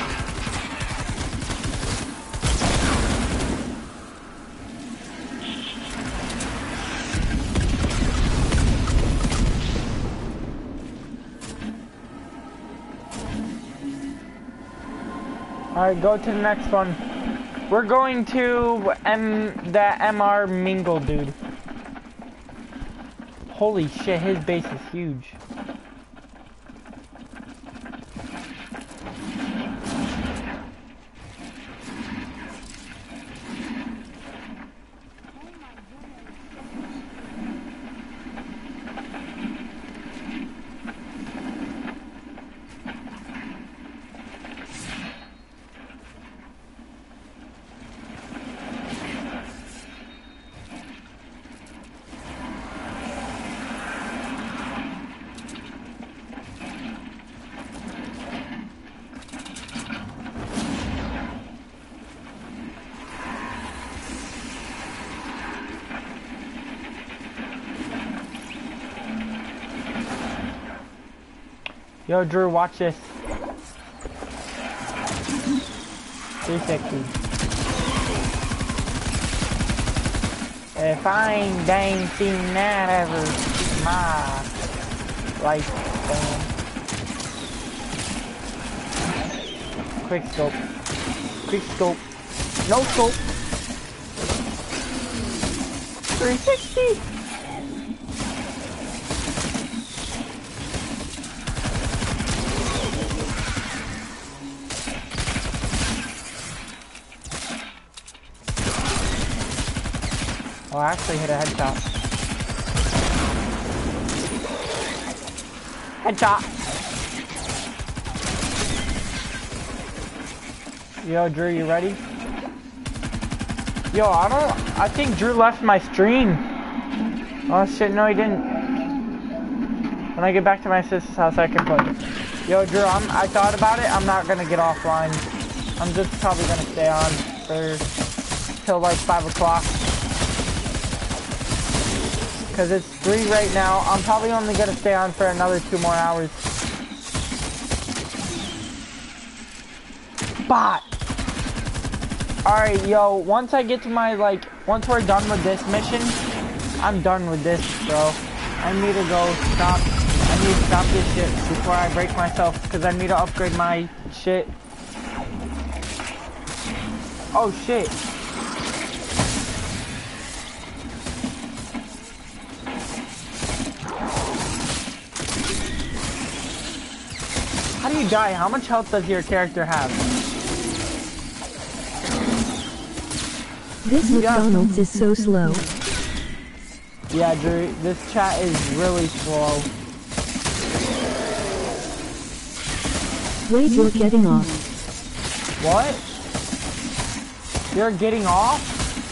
Alright, go to the next one. We're going to M the M R Mingle dude. Holy shit, his base is huge. Yo, Drew, watch this. three sixty. If I ain't dang seen that ever in my lifespan. Quick scope. Quick scope. No scope. three sixty. Oh, I actually hit a headshot. Headshot! Yo, Drew, you ready? Yo, I don't... I think Drew left my stream. Oh shit, no he didn't. When I get back to my sister's house, I can play. Yo, Drew, I'm, I thought about it. I'm not gonna get offline. I'm just probably gonna stay on for... till like five o'clock. Because it's three right now. I'm probably only going to stay on for another two more hours. Bot! Alright, yo, once I get to my, like, once we're done with this mission, I'm done with this, bro. I need to go stop. I need to stop this shit before I break myself, because I need to upgrade my shit. Oh, shit. How do you die? How much health does your character have? This McDonald's is so slow. Yeah, Drew, this chat is really slow. Wait, you're getting off. What? You're getting off?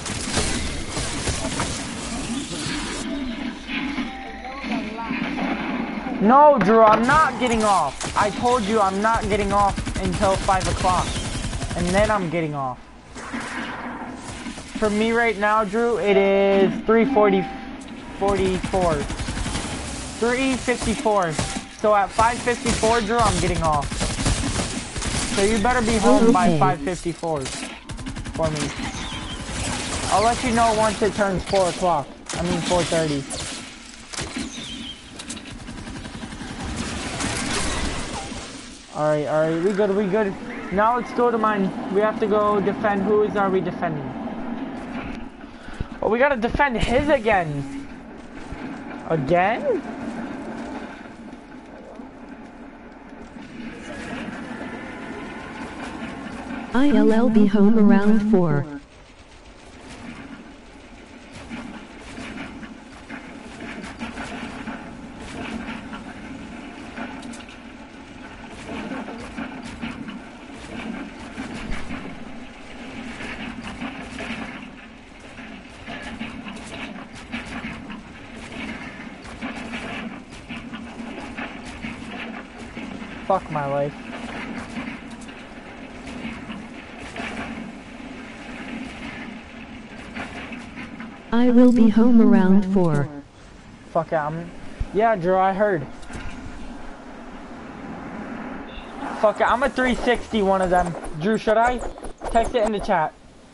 No, Drew, I'm not getting off. I told you I'm not getting off until five o'clock. And then I'm getting off. For me right now, Drew, it is three forty, forty-four. three fifty-four. So at five fifty-four, Drew, I'm getting off. So you better be home okay. by five fifty-four for me. I'll let you know once it turns four o'clock. I mean four thirty. Alright, alright, we good, we good. Now let's go to mine. We have to go defend. Who is are we defending? Oh, we gotta defend his again. Again? I'll be home around four. Fuck my life. I will be home around four. Fuck it, I'm... Yeah, Drew, I heard. Fuck it, I'm a three sixty one of them. Drew, should I? Text it in the chat.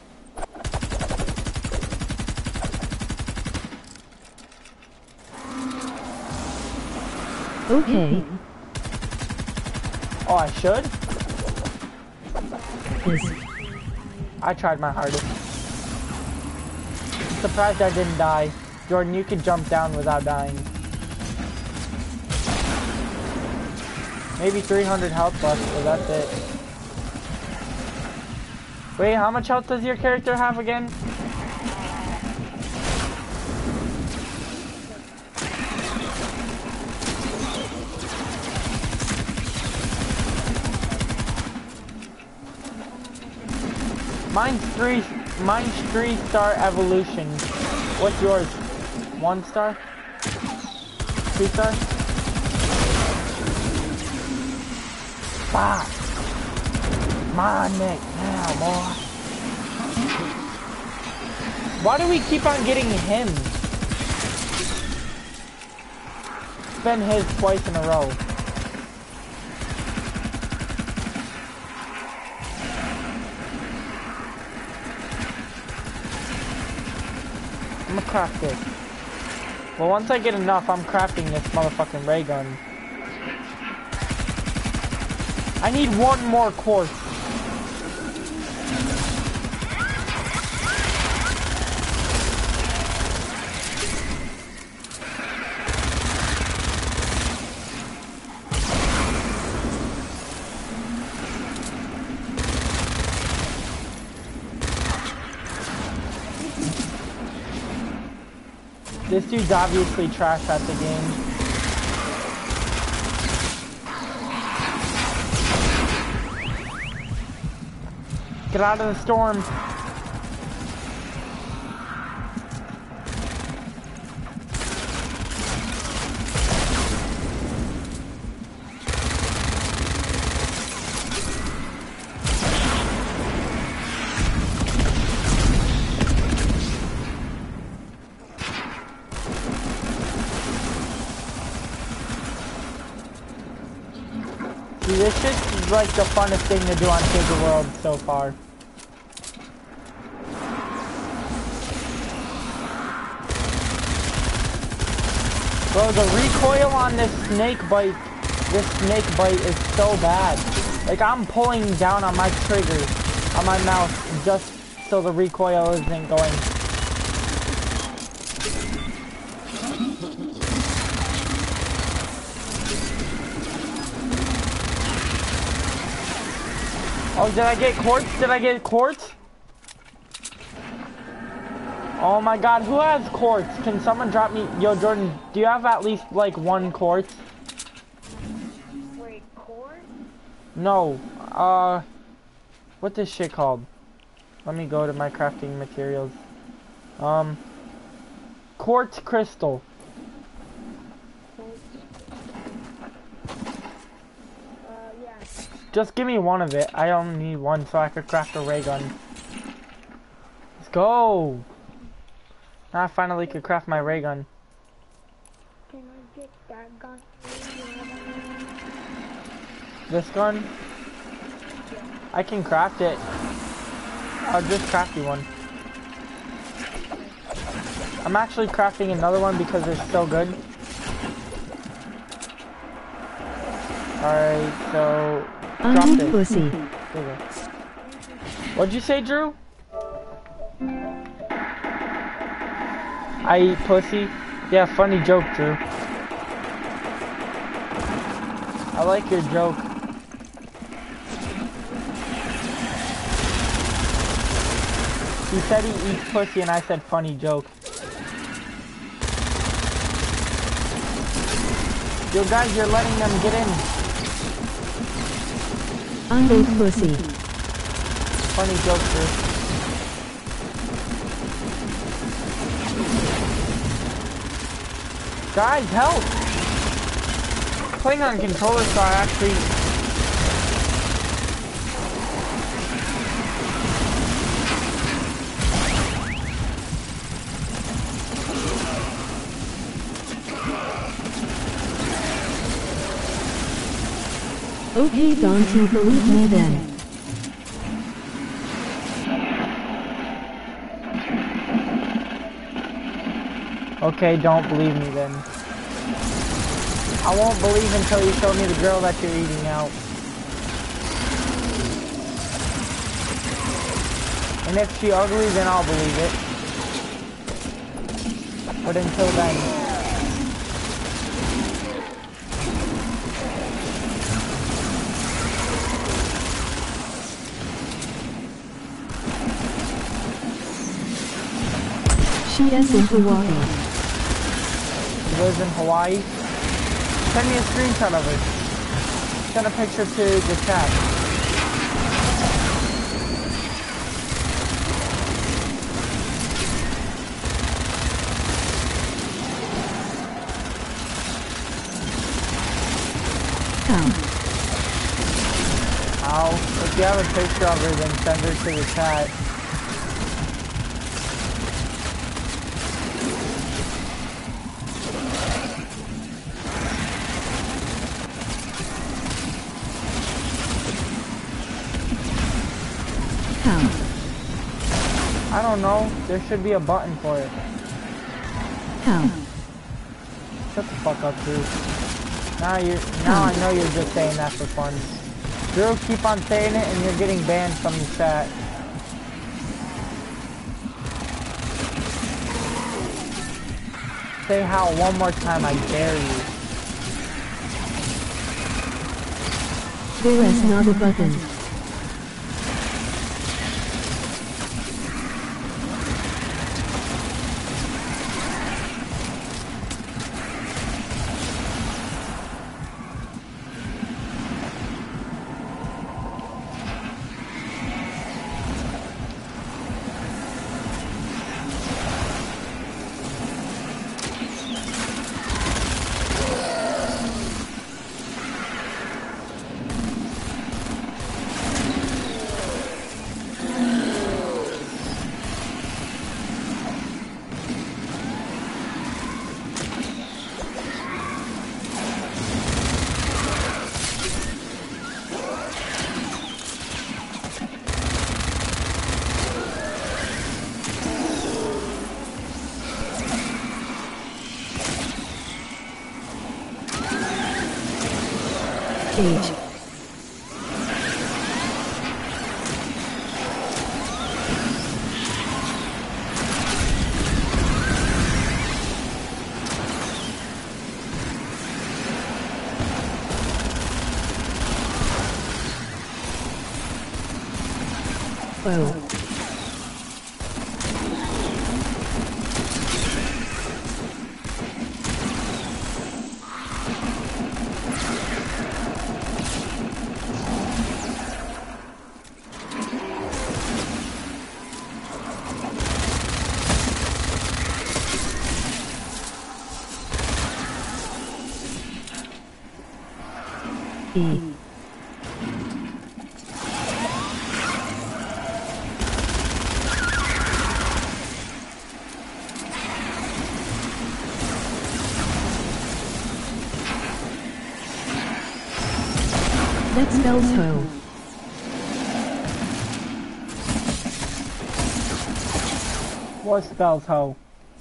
Okay. Oh, I should? Yes. I tried my hardest. Surprised I didn't die. Jordan, you could jump down without dying. Maybe three hundred health left, so that's it. Wait, how much health does your character have again? Mine's three, mine's three star evolution. What's yours? One star? Two star? Fuck! My neck now, boy. Why do we keep on getting him? It's been his twice in a row. I'm gonna craft this. Well, once I get enough, I'm crafting this motherfucking ray gun. I need one more quartz. This dude's obviously trash at the game. Get out of the storm. See, this shit is like the funnest thing to do on Save the World so far. Bro, the recoil on this snake bite, this snake bite is so bad. Like, I'm pulling down on my trigger, on my mouse, just so the recoil isn't going. Oh, did I get quartz? Did I get quartz? Oh my god, who has quartz? Can someone drop me? Yo, Jordan, do you have at least like one quartz? Wait, quartz? No. Uh, what's this shit called? Let me go to my crafting materials. Um, quartz crystal. Uh, yeah. Just give me one of it. I only need one so I could craft a ray gun. Let's go. Now I finally could craft my ray gun. Can I get that gun? This gun? I can craft it. I'll just craft you one. I'm actually crafting another one because they're so good. Alright, so drop I'm this. pussy. There you go. What'd you say, Drew? I eat pussy? Yeah, funny joke, Drew. I like your joke. He said he eats pussy and I said funny joke. Yo guys, you're letting them get in. I ate pussy. Funny joke, dude. Guys, help! Playing on controller so I actually... Okay, don't you believe me then? Okay, don't believe me then. I won't believe until you show me the girl that you're eating out. And if she ugly, then I'll believe it. But until then... She is in Hawaii. She lives in Hawaii. Send me a screenshot of her. Send a picture to the chat. How? How? If you have a picture of her, then send her to the chat. I don't know. There should be a button for it. How? Shut the fuck up, dude. Now you, now I know you're just saying that for fun. Girls keep on saying it, and you're getting banned from the chat. Say how one more time, I dare you. There is not a button. H. O. E. That spells hoe. What spells hoe?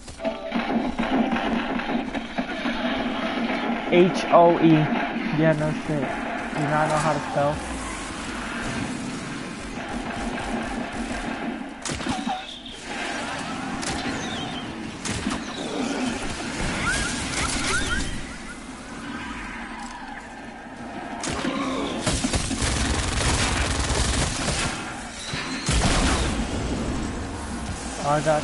H O E. Yeah, no shit. Do you not know how to spell? I got.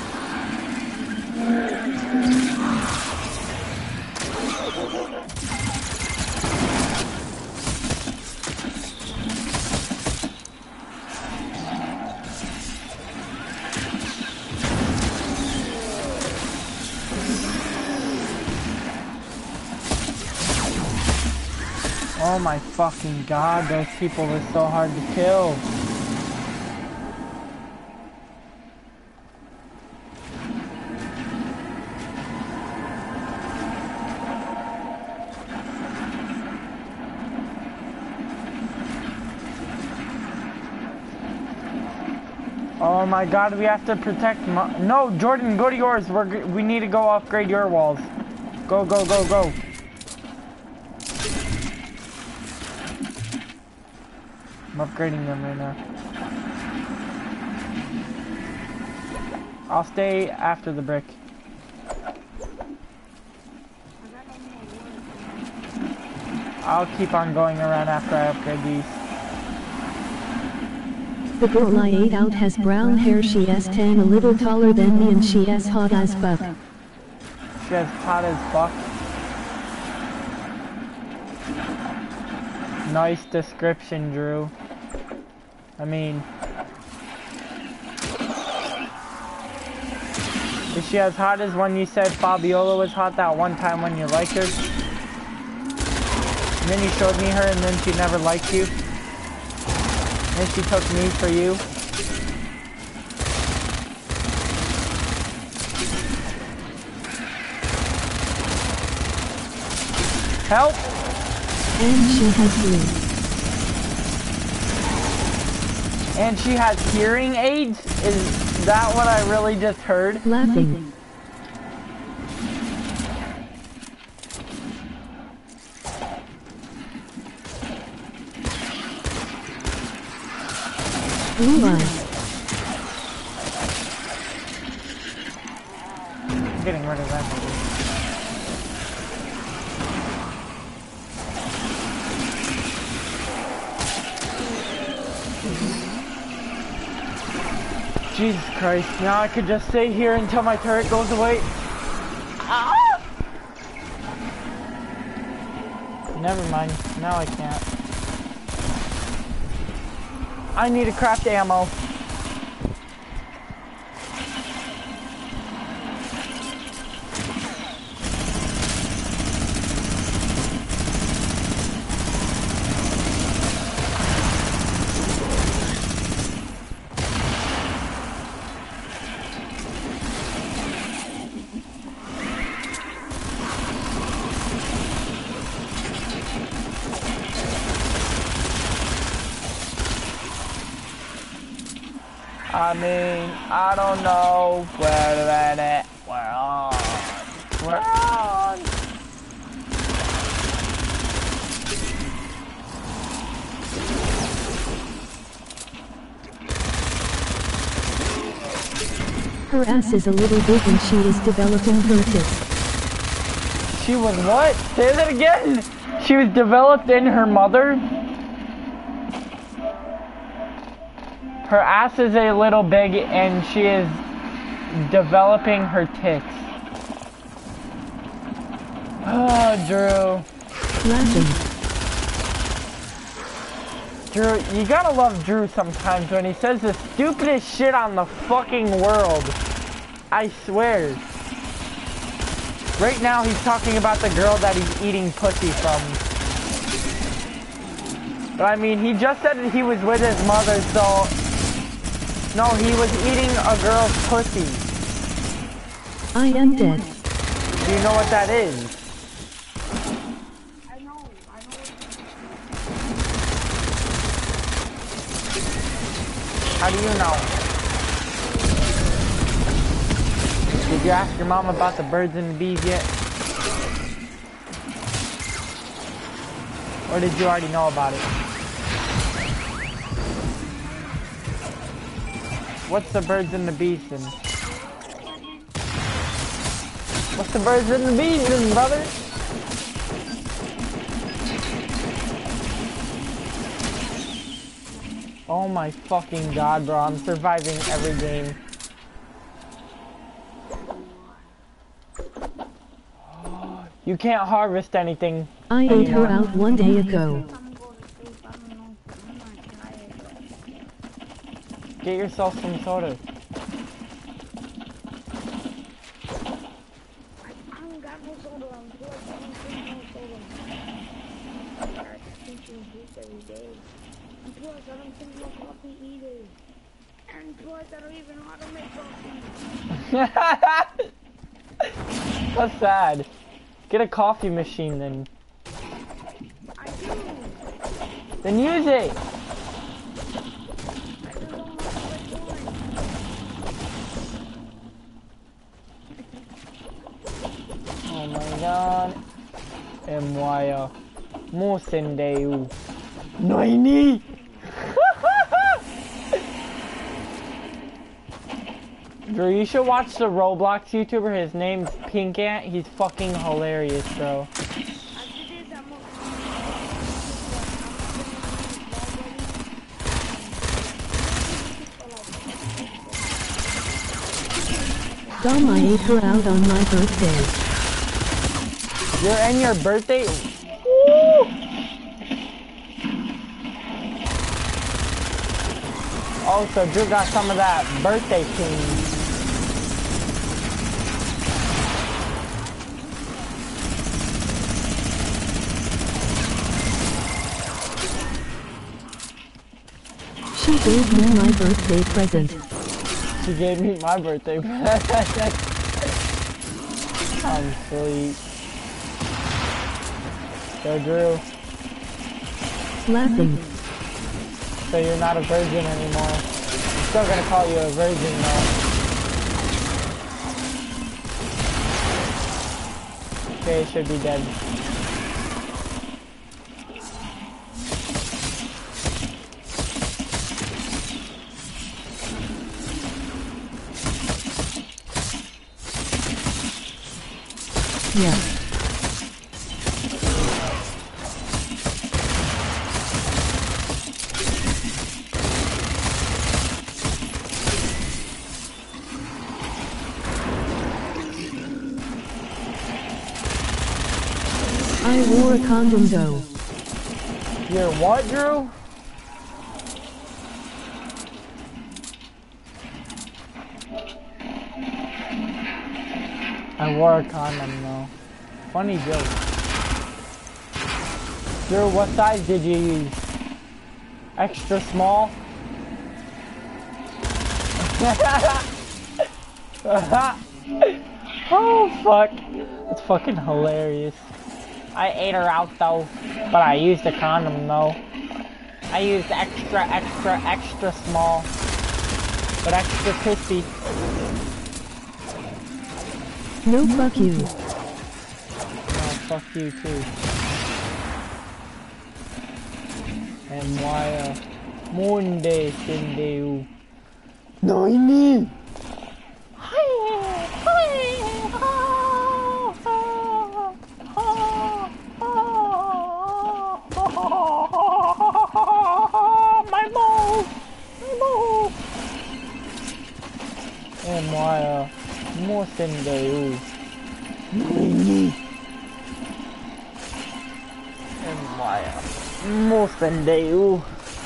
Oh my fucking god, those people were so hard to kill. Oh my god, we have to protect my- No, Jordan, go to yours. We're g we need to go upgrade your walls. Go, go, go, go. I'm upgrading them right now. I'll stay after the brick. I'll keep on going around after I upgrade these. The girl I ate out has brown hair, she has tan, a little taller than me, and she has hot as fuck. She has hot as fuck. Nice description, Drew. I mean... Is she as hot as when you said Fabiola was hot that one time when you liked her? And then you showed me her and then she never liked you? And she took me for you? Help! And she has blue. And she has hearing aids? Is that what I really just heard? Laughing. Blue eyes. I'm getting rid of that movie. Jesus Christ, now I could just stay here until my turret goes away. Ah! Never mind, now I can't. I need to craft ammo. I mean, I don't know where to let it. We're on. We're on. Her ass is a little big and she is developing her tits. She was what? Say that again? She was developed in her mother? Her ass is a little big and she is developing her tits. Oh, Drew. Laughing. Drew, you gotta love Drew sometimes when he says the stupidest shit on the fucking world. I swear. Right now he's talking about the girl that he's eating pussy from. But I mean, he just said that he was with his mother, so... No, he was eating a girl's pussy. I am dead. Do you know what that is? I know, I know. How do you know? Did you ask your mom about the birds and the bees yet? Or did you already know about it? What's the birds and the bees then? What's the birds and the bees then, brother? Oh my fucking god, bro. I'm surviving every game. You can't harvest anything. I ate her out one day ago. I'm going to sleep. I don't know. I'm not tired. Get yourself some soda. I, I don't got no soda. I'm poor. I don't drink no soda. I gotta drink juice every day. And plus, I don't drink no coffee either. And plus, I don't even know how to make coffee. That's sad. Get a coffee machine then. I do. Then use it. I just don't know what I'm doing. Oh my god. M-wire. Mosendeu. Noini! Bro, you should watch the Roblox YouTuber. His name's Pink Ant. He's fucking hilarious, bro. After this, I'm gonna... Dom, I ate her out on my birthday. You're in your birthday? Woo! Oh, so Drew got some of that birthday king. She gave me my birthday present. She gave me my birthday present. I'm sweet. So Drew. Laughing. So you're not a virgin anymore. I'm still gonna call you a virgin though. Okay, it should be dead. Yeah. I wore a condom though. You're what, Drew? I wore a condom though. Funny joke. Drew, what size did you use? Extra small? Oh fuck. That's fucking hilarious. I ate her out though, but I used a condom though. I used extra, extra, extra small, but extra crispy. No, fuck you. No, fuck you too. And why uh Monday Sindeu. No, I mean. My balls! My balls! And why uh Mosendeu. Noini. And why uh Mosendeu.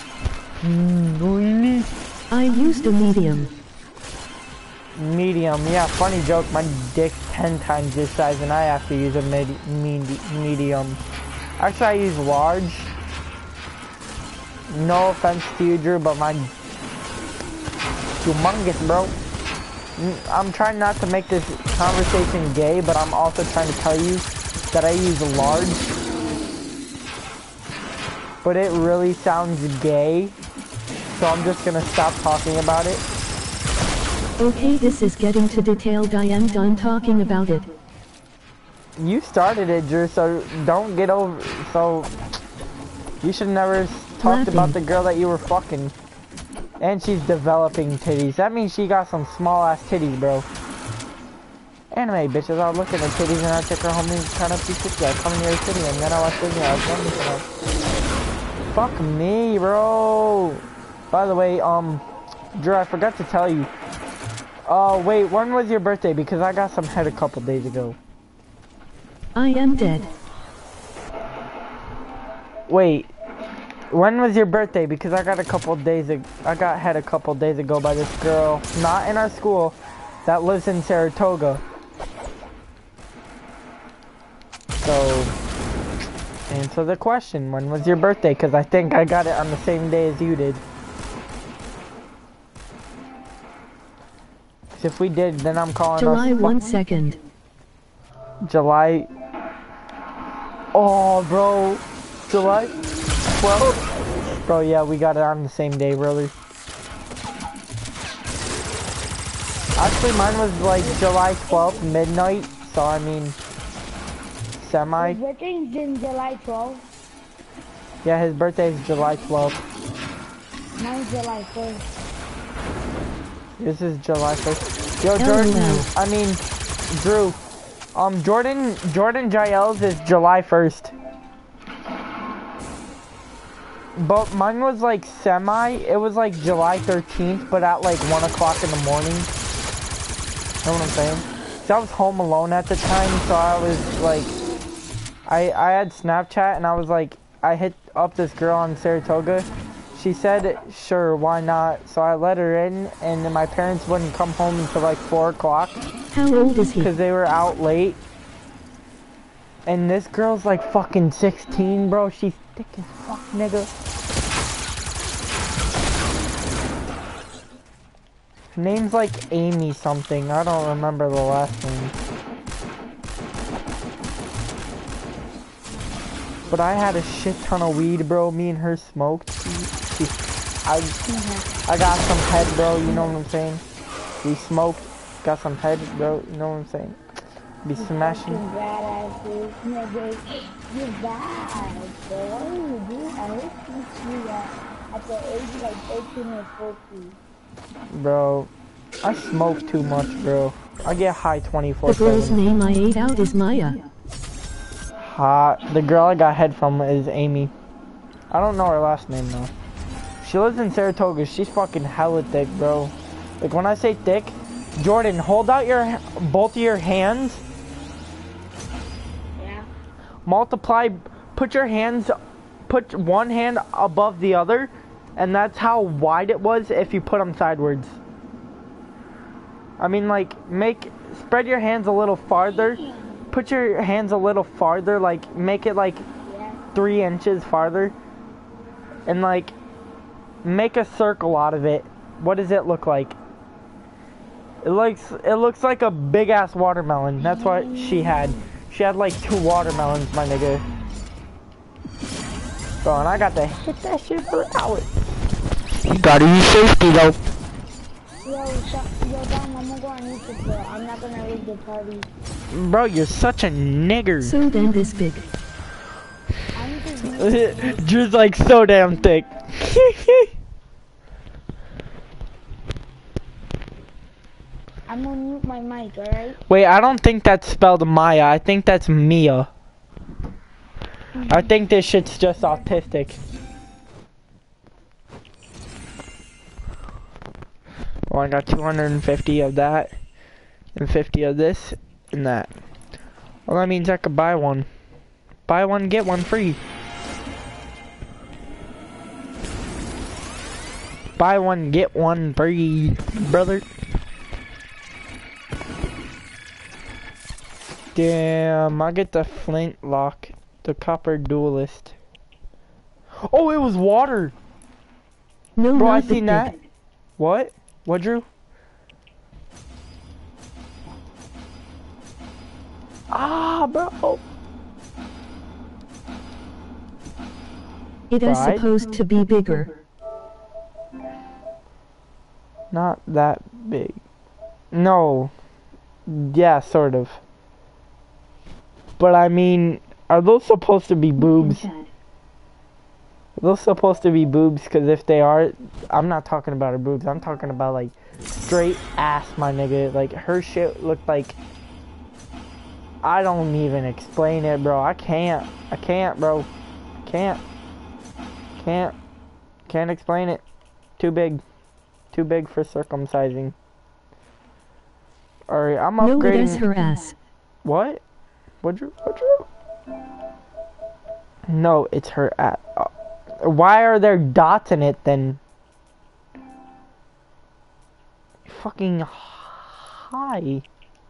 Noini. I used a medium. Medium, yeah, funny joke, my dick's ten times this size and I have to use a med med medium. Actually, I use large. No offense to you, Drew, but my humongous, bro. I'm trying not to make this conversation gay, but I'm also trying to tell you that I use large. But it really sounds gay, so I'm just gonna stop talking about it. Okay, this is getting too detailed. I am done talking about it. You started it, Drew, so don't get over, so you should never talked Laughing. about the girl that you were fucking. And she's developing titties. That means she got some small ass titties, bro. Anime bitches, I was looking at titties and I took her home and kind of piece of I come in your city and then I watched Disney. I was wondering for her. Fuck me, bro. By the way, um, Drew, I forgot to tell you. Uh, wait, when was your birthday? Because I got some head a couple days ago. I am dead. Wait, when was your birthday? Because I got a couple days ago, I got had a couple days ago by this girl, not in our school, that lives in Saratoga. So, answer the question, when was your birthday? Because I think I got it on the same day as you did. If we did, then I'm calling July us. one second. July. Oh, bro. July twelfth? Bro, yeah, we got it on the same day, brother. Actually, mine was like July twelfth, midnight. So, I mean, semi. His birthday's in July twelfth. Yeah, his birthday is July twelfth. Mine's July first. This is July first. Yo, Jordan, I mean, Drew. Um, Jordan, Jordan Jael's is July first. But mine was like semi, it was like July thirteenth, but at like one o'clock in the morning. Know what I'm saying? So I was home alone at the time, so I was like, I, I had Snapchat and I was like, I hit up this girl on Saratoga. She said, sure, why not? So I let her in, and then my parents wouldn't come home until like four o'clock. How old is he? Because they were out late. And this girl's like fucking sixteen, bro. She's thick as fuck, nigga. Her name's like Amy something. I don't remember the last name. But I had a shit ton of weed, bro. Me and her smoked. She, I, I got some head, bro. You know what I'm saying? We smoked. Got some head, bro. You know what I'm saying? Be smashing. You badass, dude. Nigga, you're bad, bro. What do you do? I hope you see that at the age of like thirteen or fourteen. Bro, I smoke too much, bro. I get high twenty-four The girl's seven. name I ate out is Maya. Hot. The girl I got head from is Amy. I don't know her last name though. She lives in Saratoga. She's fucking hella thick, bro. Like when I say thick, Jordan, hold out your both of your hands. Yeah. Multiply. Put your hands. Put one hand above the other, and that's how wide it was if you put them sideways. I mean, like make spread your hands a little farther. Put your hands a little farther, like make it like Yeah. three inches farther, and like make a circle out of it. What does it look like? It looks it looks like a big ass watermelon. That's what she had. She had like two watermelons, my nigga. Bro, and I got to hit that shit for hours. You gotta use safety though. Yo, shut, yo, Dom, I'm gonna go on YouTube, bro. I'm not gonna leave the party. Bro, you're such a nigger. So then this big. I'm just Drew's like so damn thick. I'm gonna mute my mic, alright? Wait, I don't think that's spelled Maya. I think that's Mia. I think this shit's just autistic. Well, I got two hundred fifty of that, and fifty of this, and that. Well, that means I could buy one. Buy one, get one free. Buy one, get one free, brother. Damn, I get the flintlock, the copper duelist. Oh, it was water. No, Bro, I not the seen big. that. What? What, Drew? Ah, bro. It is Fried? supposed to be bigger. Not that big. No. Yeah, sort of. But I mean, are those supposed to be boobs? Are those supposed to be boobs? Because if they are, I'm not talking about her boobs. I'm talking about like straight ass, my nigga. Like her shit looked like, I don't even explain it, bro. I can't. I can't, bro. Can't. Can't. Can't explain it. Too big. Too big for circumcising. Alright, I'm No, it is upgrading. her ass. What? Woodrow? Woodrow? No, it's her at. Uh, why are there dots in it then? Fucking hi.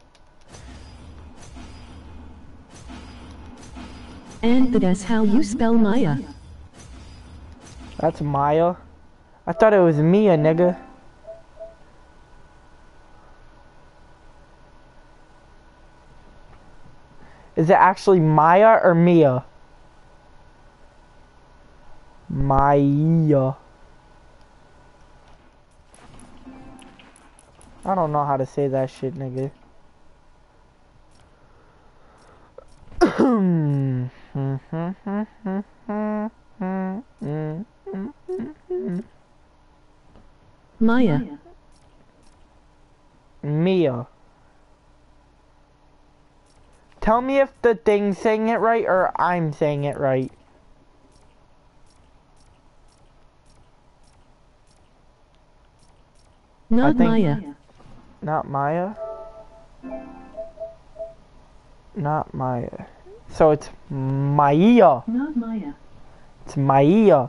And that's how you spell Maya. That's Maya. I thought it was Mia, nigga. Is it actually Maya or Mia? Maya. I don't know how to say that shit, nigga. Maya. Mia. Tell me if the thing's saying it right or I'm saying it right. Not think- Maya. Not Maya? Not Maya. So it's Maya. Not Maya. It's Maya.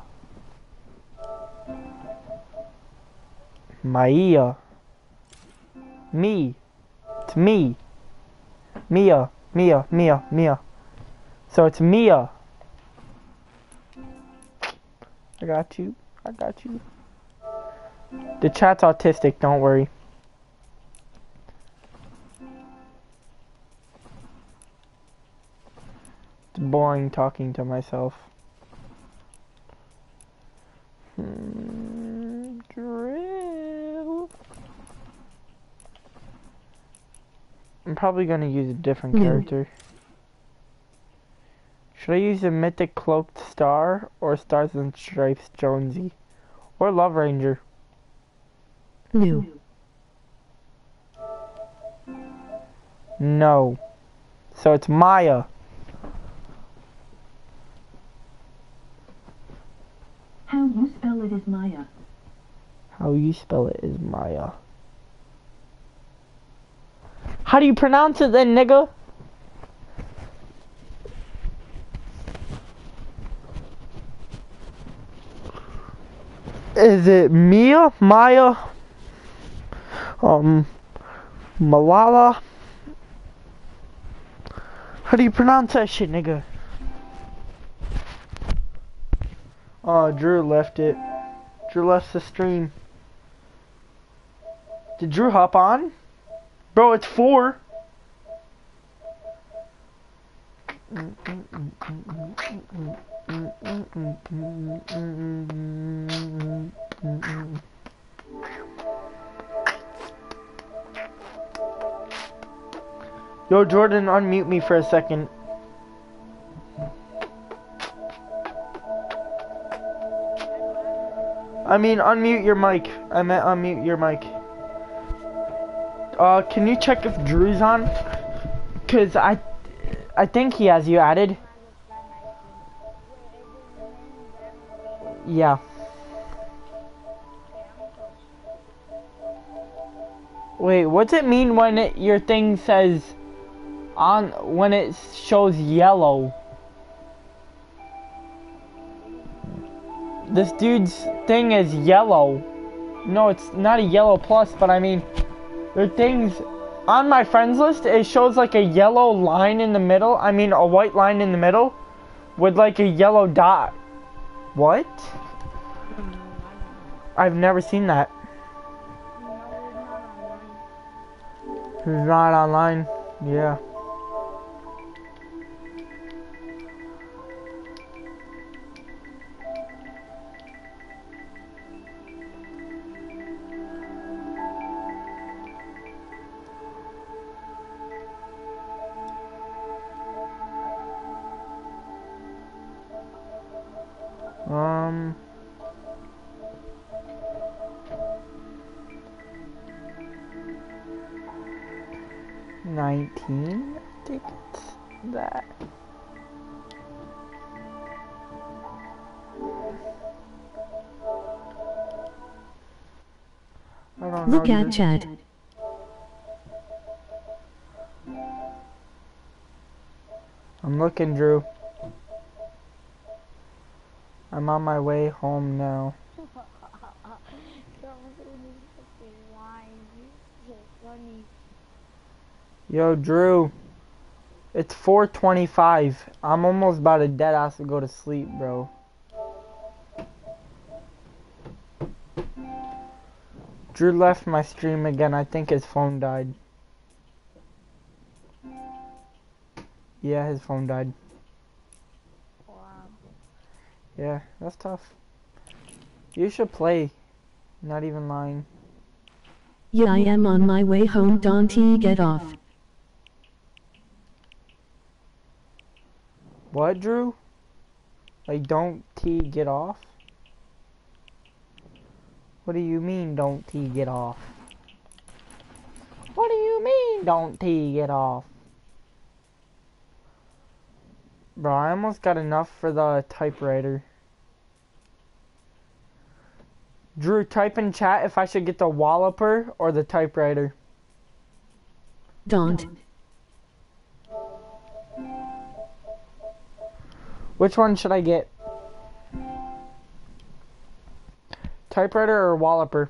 Maya. Me. It's me. Mia. Mia. Mia. Mia. So it's Mia. I got you. I got you. The chat's autistic, don't worry. It's boring talking to myself. Hmm, drill. I'm probably gonna use a different No. character. Should I use a mythic cloaked star or Stars and Stripes Jonesy? Or Love Ranger? New. No. So it's Maya. How you spell it is Maya. How you spell it is Maya. How do you pronounce it then, nigga? Is it Mia? Maya? Um, Malala? How do you pronounce that shit, nigga? Oh, Drew left it. Drew left the stream. Did Drew hop on? Bro, it's four. Yo, Jordan, unmute me for a second. I mean, unmute your mic. I meant unmute your mic. Uh, can you check if Drew's on? Cause I, I think he has you added. Yeah. Wait, what's it mean when it, your thing says on, when it shows yellow? This dude's thing is yellow. No, it's not a yellow plus, but I mean, there are things on my friends list. It shows like a yellow line in the middle. I mean, a white line in the middle with like a yellow dot. What? I've never seen that. It's not online. Yeah. Um. nineteen, I think it's that. I don't Look know, at dude. chat. I'm looking, Drew. I'm on my way home now. Yo, Drew. It's four twenty-five. I'm almost about to dead ass to go to sleep, bro. Drew left my stream again. I think his phone died. Yeah, his phone died. Wow. Yeah, that's tough. You should play. Not even lying. Yeah, I am on my way home. Don't he get off? What, Drew? Like, don't T get off? What do you mean, don't T get off? What do you mean, don't T get off? Bro, I almost got enough for the typewriter. Drew, type in chat if I should get the walloper or the typewriter. Don't. Which one should I get? Typewriter or walloper?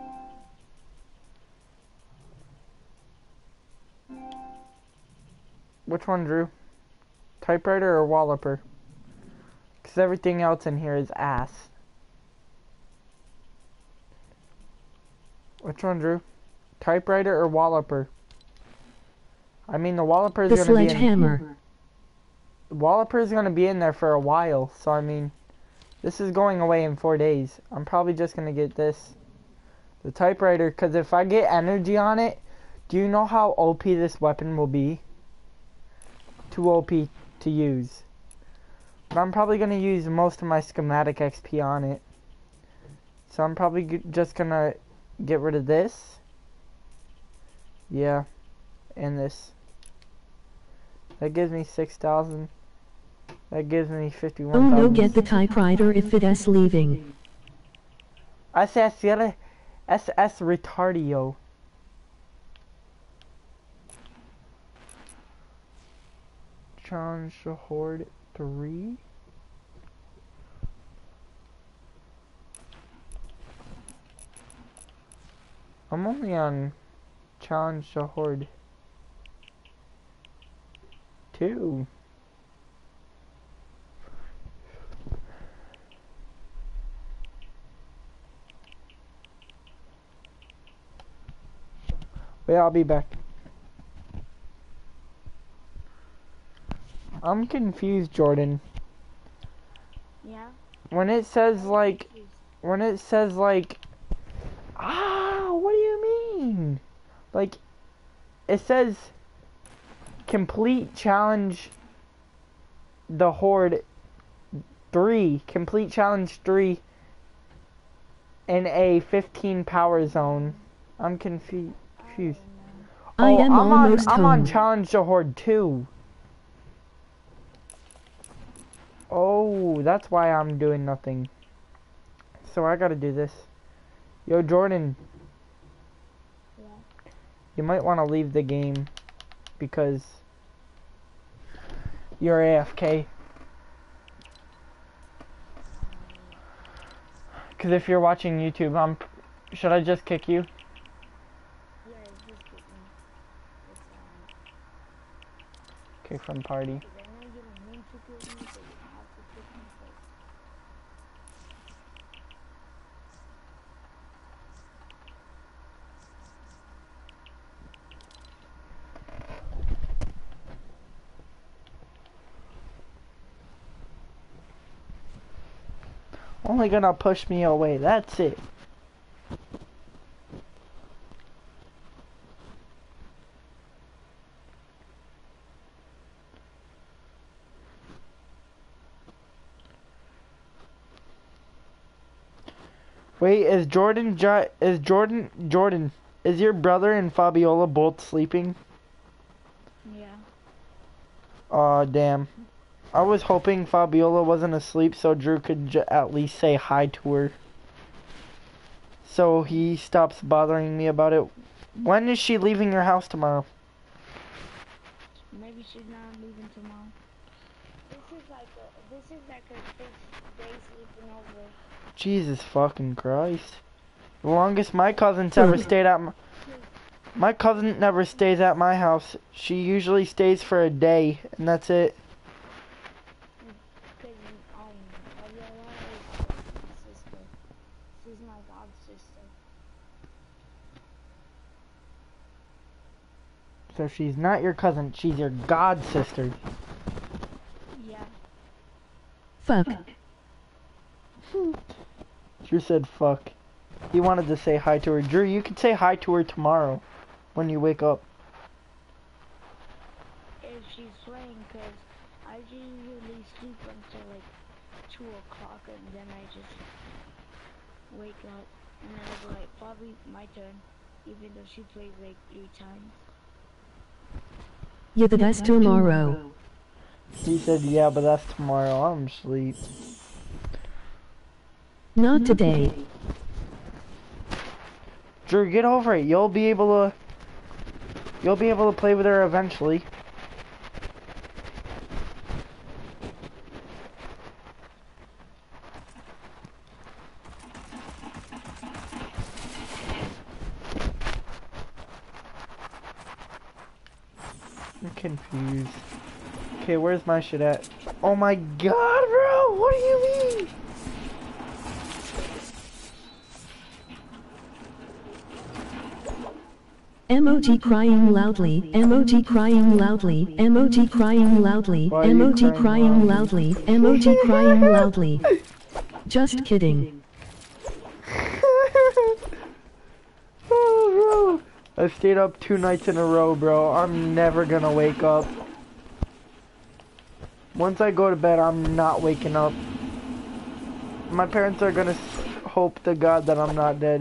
Which one, Drew? Typewriter or walloper? Because everything else in here is ass. Which one, Drew? Typewriter or walloper? I mean, the walloper is The going to be in... sledgehammer. The walloper is going to be in there for a while, so I mean... This is going away in four days. I'm probably just going to get this. The typewriter, because if I get energy on it, do you know how O P this weapon will be? Too O P to use. But I'm probably going to use most of my schematic X P on it. So I'm probably g just going to get rid of this. Yeah. And this. That gives me six thousand. That gives me fifty-one Oh thousand. no, get the typewriter if it's leaving. S S S S retardio. Challenge the Horde three. I'm only on Challenge the Horde two. Wait, I'll be back. I'm confused, Jordan. Yeah? When it says like, when it says like, ah, what do you mean? Like, it says complete challenge the Horde three, complete challenge three in a fifteen power zone. I'm confused. Confused. I Oh, am I'm almost on, I'm home. on Challenge the Horde two. Oh, that's why I'm doing nothing. So I gotta do this. Yo, Jordan. Yeah. You might want to leave the game because you're A F K. Because if you're watching YouTube, I'm. Should I just kick you? Yeah, just get me. It's, um, Kick from party. because I know you don't mean to kill me, but you have to kick me first. Only gonna push me away. That's it. Wait, is Jordan, jo is Jordan, Jordan, is your brother and Fabiola both sleeping? Yeah. Aw, uh, damn. I was hoping Fabiola wasn't asleep so Drew could j at least say hi to her. So he stops bothering me about it. When is she leaving your house tomorrow? Maybe she's not leaving tomorrow. This is like a, this is like a fifth day sleeping over. Jesus fucking Christ. The longest my cousin's ever stayed at my... My cousin never stays at my house. She usually stays for a day, and that's it. Because, um, Gabriella is like my sister. She's my god sister. So she's not your cousin, she's your god sister. Yeah. Fuck. Drew said fuck. He wanted to say hi to her. Drew, you could say hi to her tomorrow when you wake up. If she's playing, because I usually sleep until like two o'clock and then I just wake up and then I go like, Bobby, my turn, even though she plays like three times. Yeah, that's tomorrow. He said, yeah, but that's tomorrow. I'm asleep. Not today. Drew, get over it. You'll be able to... You'll be able to play with her eventually. I'm confused. Okay, where's my shit at? Oh my god, bro! What do you mean? Emoji crying loudly, emoji crying loudly, emoji crying loudly, Why are you emoji crying crying loudly, emoji crying loudly. Just kidding. Oh, bro. I stayed up two nights in a row, bro. I'm never gonna wake up. Once I go to bed, I'm not waking up. My parents are gonna hope to God that I'm not dead.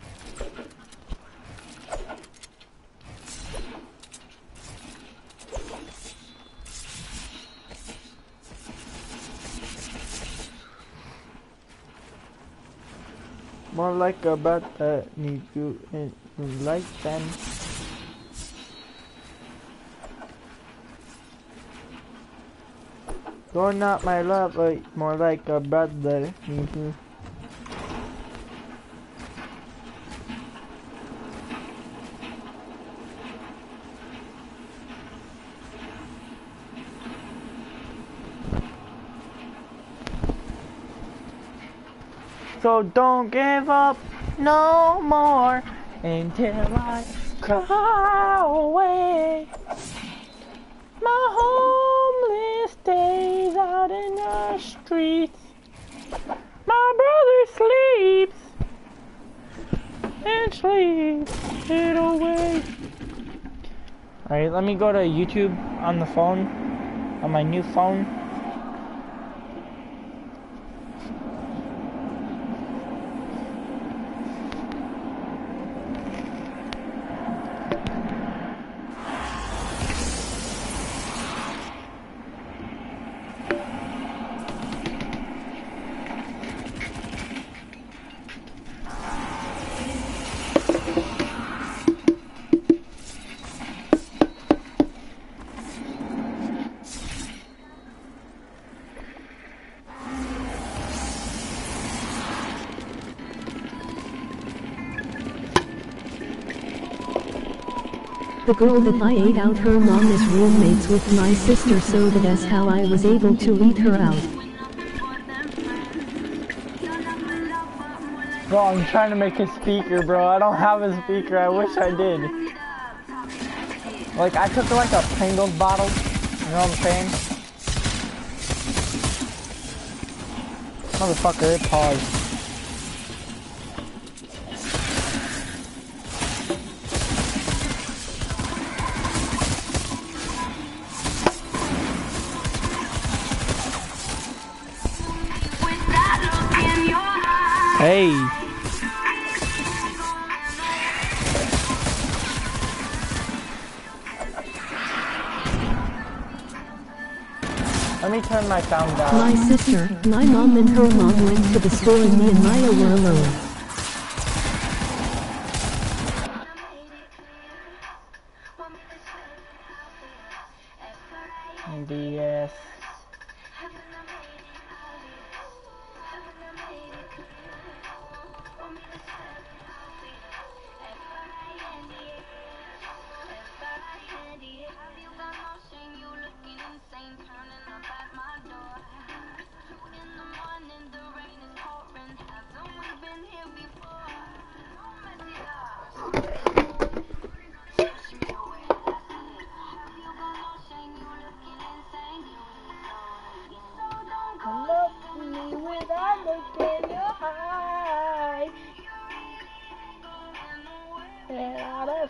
More like a bat that need you in like them. You're not my love, but more like a brother. Mm-hmm. So don't give up no more until I cry away. My homeless days out in the streets. My brother sleeps and sleeps it away. Alright, let me go to YouTube on the phone, on my new phone. The girl that I ate out, her mom is roommates with my sister, so that's how I was able to eat her out. Bro, I'm trying to make a speaker, bro. I don't have a speaker. I wish I did. Like, I took like a Pringles bottle. You know what I'm saying? Motherfucker, it paused. Hey. Let me turn my sound down. My sister, my mom and her mom went to the store and me and Maya were alone. B S.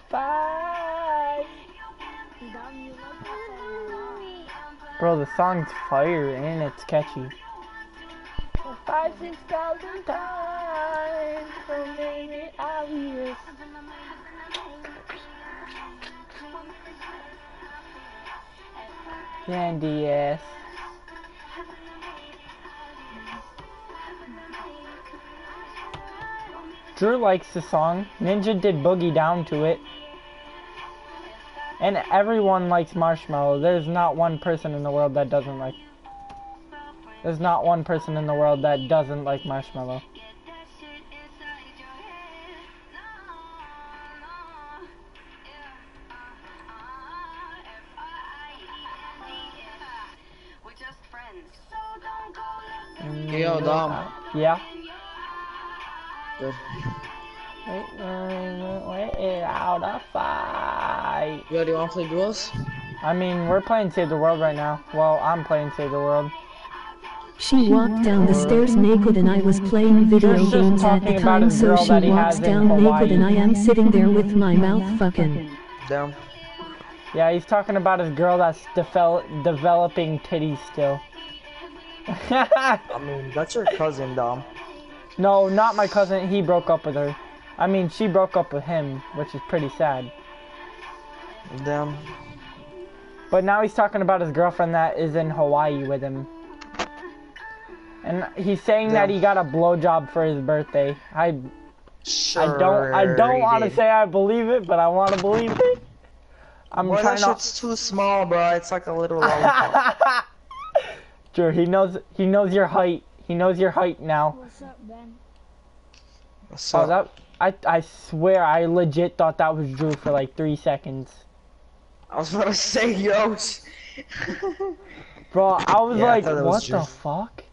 fight. Dumb, you like that song a lot. Bro, the song's fire and it's catchy. Five, six thousand times, so made it obvious. Candy ass. Drew likes the song. Ninja did Boogie Down to it. And everyone likes Marshmallow. There's not one person in the world that doesn't like. There's not one person in the world that doesn't like Marshmallow. Hey, yo, Dom. Yeah. Good. Wait, wait, wait, out a fight. Yo, do you want to play duels? I mean, we're playing Save the World right now. Well, I'm playing Save the World. She walked down the stairs naked and I was playing video Just games at the talking about time, a so girl she that he walks has in down Hawaii. naked and I am sitting there with my mouth fucking. Down. Yeah, he's talking about his girl that's devel developing titties still. I mean, that's your cousin, Dom. No, not my cousin. He broke up with her. I mean, she broke up with him, which is pretty sad. Damn. But now he's talking about his girlfriend that is in Hawaii with him. And he's saying Damn. that he got a blowjob for his birthday. I Sure. I don't I don't he want to did. say I believe it, but I want to believe it. I'm Boy, trying that not. shit's too small, bro. It's like a little lollipop. Drew, he knows he knows your height. He knows your height now. What's up, Ben? What's Oh, up? that I I swear I legit thought that was Drew for like three seconds. I was about to say, yo. Bro, I was Yeah, I like, thought that what was Drew. the fuck?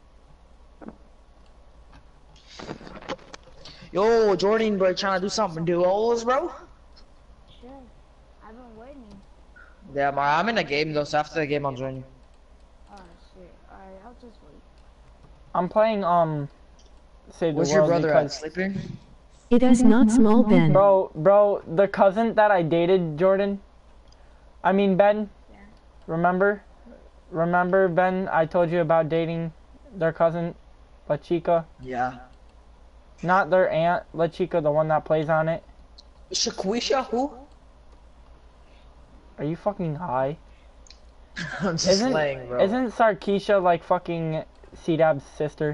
Yo, Jordan, bro, trying to do something duels, bro? Sure. I've been waiting. Yeah, bro, I'm in a game though, so after the game I'll join you. Oh, shit. Alright, I'll just wait. I'm playing um Save the Where's your World brother at? because Sleeping? It is not small, Ben. bro, bro, the cousin that I dated, Jordan. I mean Ben. Yeah. Remember? Remember Ben? I told you about dating their cousin, La Chica. Yeah. Not their aunt, La Chica, the one that plays on it. Shaquisha, who? Are you fucking high? I'm just Isn't playing, bro. isn't Sarkeesha like fucking C-Dab's sister?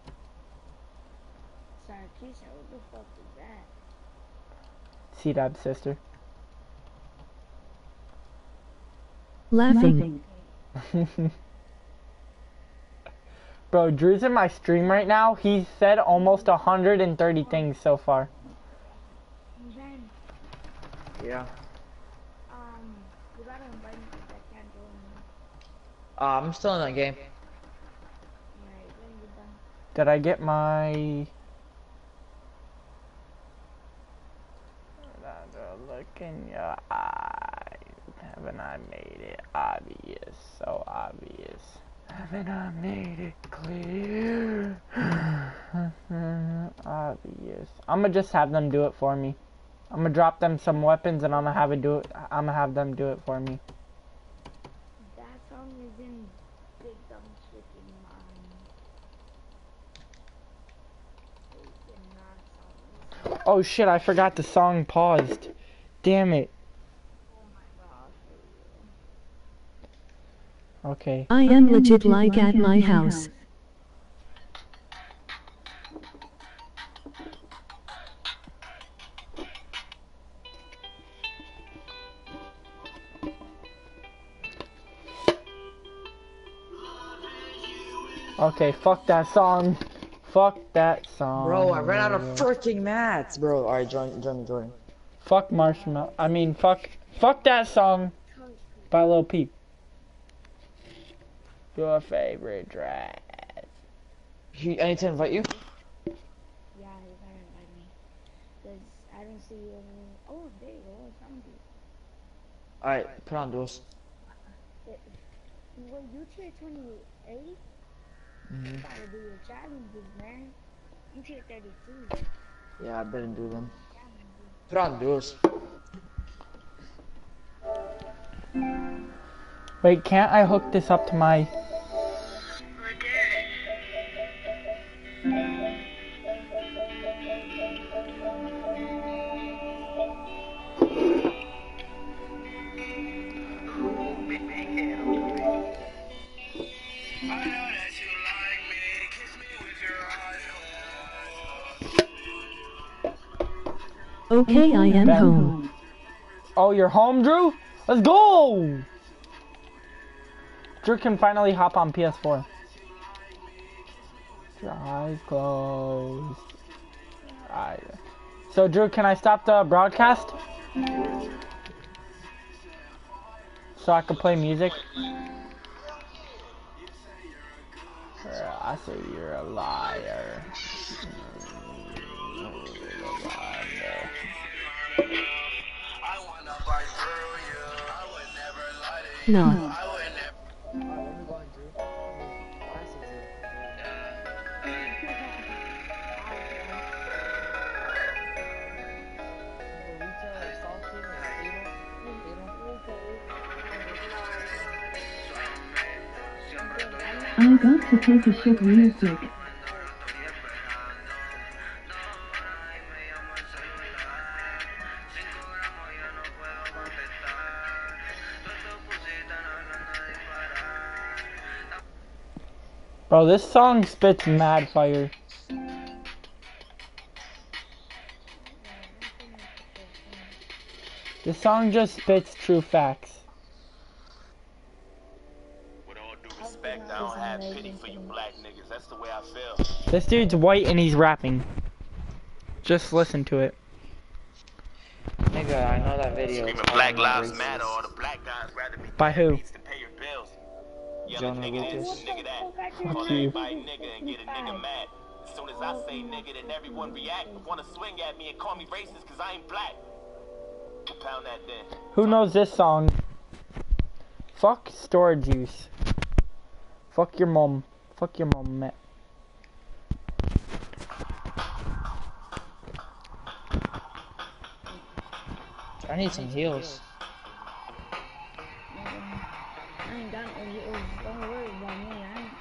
Sorry, Keisha, what the fuck is that? C-Dab's sister. Laughing. Bro, Drew's in my stream right now. He's said almost one hundred thirty things so far. Ben, Yeah. um, you gotta invite me because I can't join you. Uh, I'm still in that game. Alright, when you're done. Did I get my... Look in your eyes. Haven't I made it obvious? So obvious. Haven't I made it clear? Obvious. I'm gonna just have them do it for me. I'm gonna drop them some weapons and I'm gonna have it do it. I'm gonna have them do it for me. That song is in Big Dumb's freaking mind. Freaking not song. Oh shit! I forgot the song paused. Damn it. Oh my god. Okay. I am legit like at my house. Okay, fuck that song. Fuck that song. Bro, I ran out of freaking mats, bro. Alright, join, join me, Jordan. Fuck Marshmallow. I mean, fuck. Fuck that song by Lil Peep. Your favorite dress. He, I need to invite you? Yeah, you gotta invite me. Because I don't see you any. Oh, there you go. I found you. Alright, put on duels. Wait, you tier twenty-eight? Mm-hmm. You gotta do your challenges, man. You tier thirty-two. Yeah, I better do them. Challenges. Put on duels. Wait, can't I hook this up to my... Okay, I am Ben. home. Oh, you're home, Drew? Let's go! Drew can finally hop on P S four. Your eyes closed. Alright. So, Drew, can I stop the broadcast? So I can play music? I say you're a liar. No. I got to take a shit real quick. Bro, this song spits mad fire. This song just spits true facts. With all due respect, I don't have pity for you black niggas. That's the way I feel. This dude's white and he's rapping. Just listen to it. Nigga, I know that video. Screaming Black Lives Matter, all the black guys rather be By who? to pay your bills. Jonah Yelling nigga this, Lucas. nigga that. Fuck Call you. everybody nigga and get a nigga mad. As soon as I say nigga, then everyone react. Wanna swing at me and call me racist cause I ain't black. Pound that then. Who knows this song? Fuck storage use. Fuck your mom. Fuck your mom, Matt. I need some heals. I ain't got no heels. Don't worry about me. I ain't.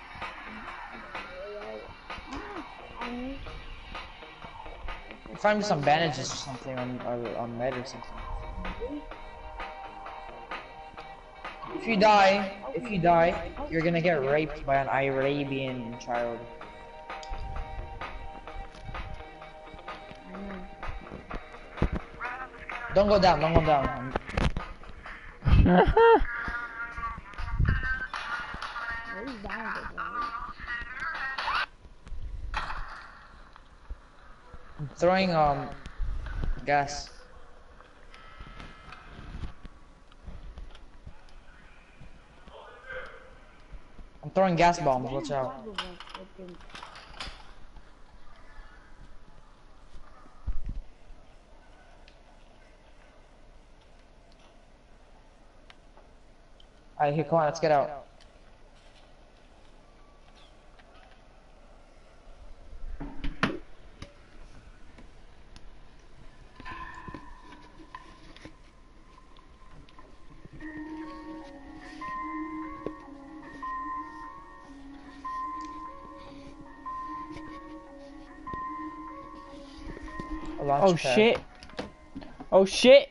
I ain't. Find me some bandages or something on or on med or something. If you die, if you die, you're gonna get raped by an Arabian child. Don't go down, don't go down. I'm throwing um gas. I'm throwing gas bombs, watch out. Alright, here, come on, let's get out. A launch Oh pad. shit. Oh shit.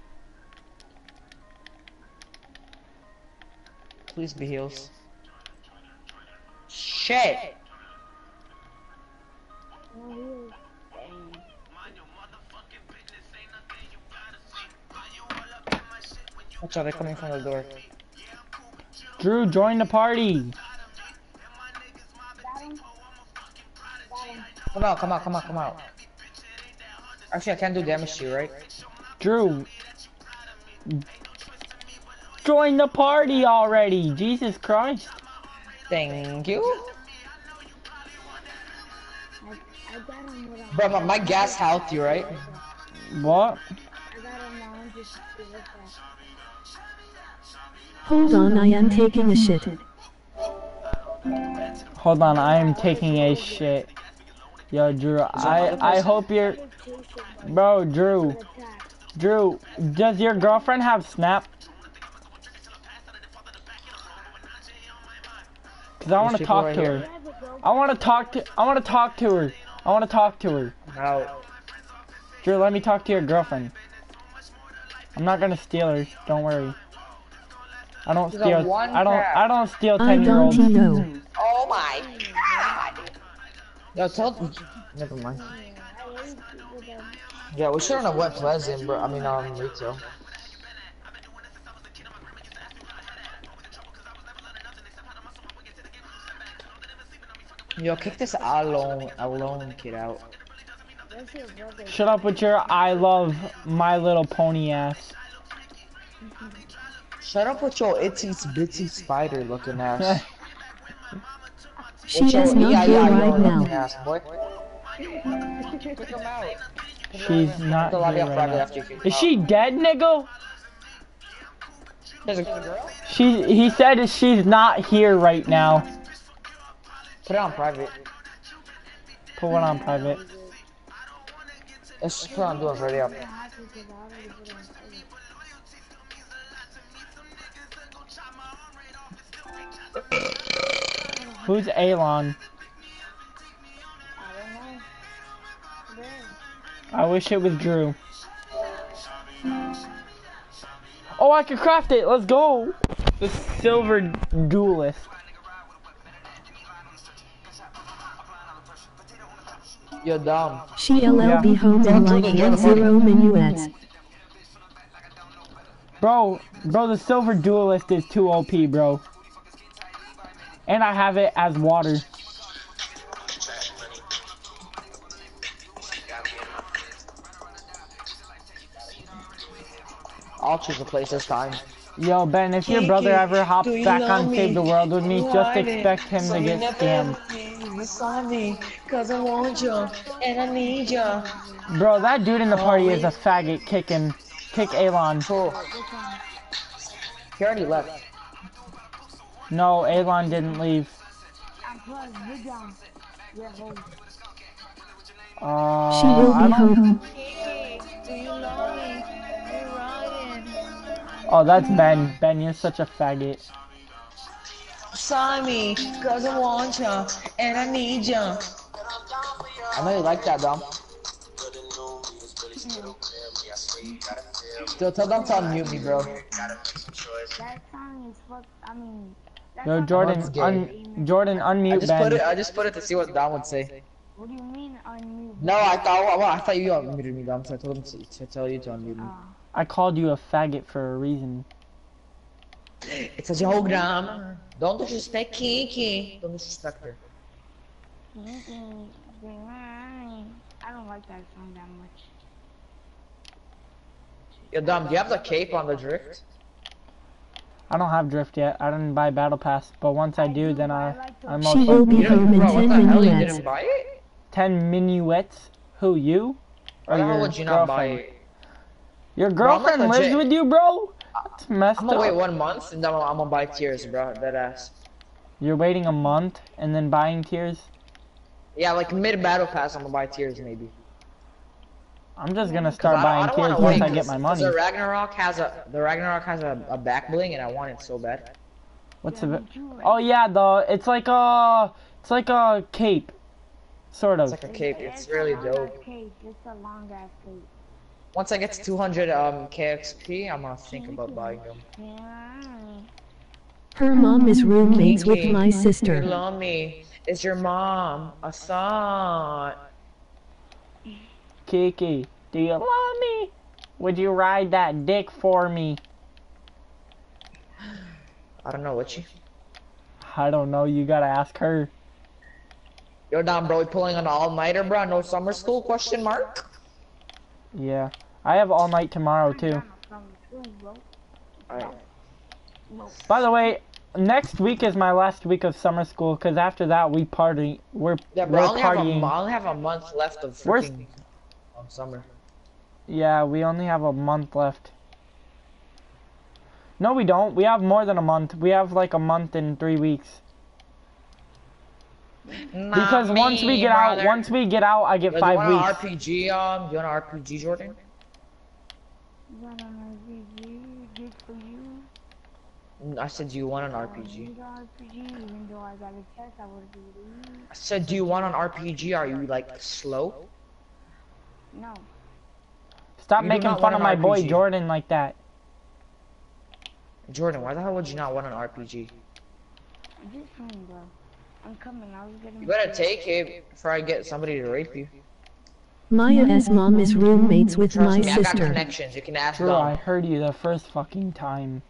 Please be heals. Shit! Watch out, they're coming from the door. Drew, join the party. Come out, come out, come out, come out. Actually, I can't do damage to you, right? Drew. Join the party already. Jesus Christ. Thank you. Bro, my, my gas healthy, right? What? Hold on, I am taking a shit. Hold on, I am taking a shit. Yo, Drew, I I hope you're... Bro, Drew. Drew, does your girlfriend have Snap? Cause I want to people talk right to here. her. I want to talk to. I want to talk to her. I want to talk to her. No. Drew, let me talk to your girlfriend. I'm not gonna steal her. Don't worry. I don't She's a steal. one I don't. crap. I don't steal I ten year don't olds. know. Oh my god. Yo, tell. Never mind. Yeah, we shouldn't have went Pleasant, bro. I mean, um, retail. Yo, kick this alone, alone kid out. Shut up with your I love My Little Pony ass. Shut up with your itsy bitsy spider looking ass. She With your is not E I here I O right looking now. ass, boy. Kick him out. She's not The lobby here on right private now. after you kick him Is out. she dead, nigga? There's a girl? She. He said she's not here right now. Put it on private. Put one on private. Let's put it on doing right up. Who's Alon? I wish it was Drew. Oh, I can craft it. Let's go. The silver duelist. You're dumb. She L L be home in like one zero minuets. Bro, bro, the silver duelist is too O P, bro. And I have it as water. I'll choose a place this time. Yo, Ben, if your brother ever hops back on Save the World with me, just expect him to get scammed. Cause I want you and I need you. Bro, that dude in the party is a faggot kicking. Kick Alon. Cool. He already left. No, Alon didn't leave. Uh, She will I be don't- home. Oh, that's Ben. Ben, you're such a faggot. Sign me, cause I want you and I need you. I know you like that, dumb. Still tell them to unmute me, bro. That song is fuck. I mean. that Yo, song- Jordan, That's gay. un Jordan, I unmute just put it. Ben. I just put it to see what Dom would say. What do you mean unmute? No, I thought. Well, I thought you unmuted me, Dom. So I told him to, to tell you to unmute me. Oh. I called you a faggot for a reason. It's a joke, Dom. Don't disrespect Kiki. Don't disrespect her. I don't like that song that much. Yo, Dom, do you have the cape on the drift? I don't have drift yet. I didn't buy battle pass, but once I do, then I I'm She most will likely be You home didn't, in bro, what ten the hell? You minuets. didn't buy it? ten minuets. Who, you? Why Or the hell your would you not buy girlfriend? it? Your Bro, I'm not girlfriend lives legit. with you, bro? That's messed I'm gonna wait up. one month and then I'm gonna buy tears, bro. That ass. You're waiting a month and then buying tears? Yeah, like mid battle pass, I'm gonna buy tears maybe. I'm just gonna 'Cause start I don't- I buying don't tears wanna once wait, I get 'cause- my 'cause money. The Ragnarok has a the Ragnarok has a, a back bling and I want it so bad. What's the? Oh yeah, the it's like a it's like a cape, sort It's of. like a cape. It's a really long dope. ass cape. It's a long ass cape. Once I get to two hundred um K X P, I'm gonna think about buying them. Yeah. Her mom is roommates with Kiki, my You sister. love me. Is your mom a son? Kiki, do you love me? Would you ride that dick for me? I don't know what you. I don't know. You gotta ask her. Yo, Dom, bro, we pulling an all-nighter, bro. No summer school? Question mark. Yeah, I have all night tomorrow too. Alright. By the way, next week is my last week of summer school because after that we party. We're Yeah, bro. I we're only, have a, partying. I only have a month left of We're- freaking um, summer. Yeah, we only have a month left. No, we don't. We have more than a month. We have like a month and three weeks. Because Not once we me, get brother. out, once we get out, I get Yo, do you five want an weeks. R P G? Um, do you want an R P G, Jordan? Good for you. I said, do you want an R P G? Even though I got a test, I would be. I said, do you want an R P G? Are you like slow? No. Stop You do making not fun want of an my R P boy G. Jordan like that. Jordan, why the hell would you not want an R P G? I'm just saying, bro. I'm coming. I was getting. You better take it before I get somebody to rape you. Maya's mom is roommates with Trust my me, I got sister. connections. You can ask Bro, I them. heard you the first fucking time.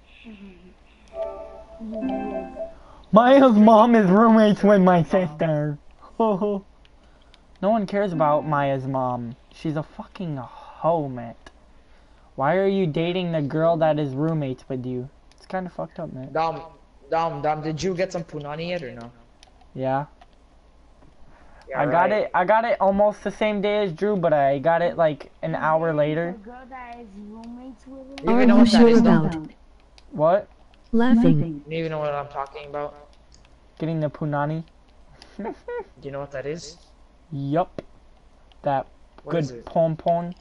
Maya's mom is roommates with my sister. No one cares about Maya's mom. She's a fucking hoe, man. Why are you dating the girl that is roommates with you? It's kind of fucked up, man. Dom, Dom, Dom, did you get some punani yet or no? Yeah. Yeah, I got right. it. I got it almost the same day as Drew, but I got it like an hour later. The girl that is roommates with him. You Are even know you what that sure is, Dom? about What? laughing? You even know what I'm talking about? Getting the punani? Do you know what that is? Yup. That What is good it? pom pom.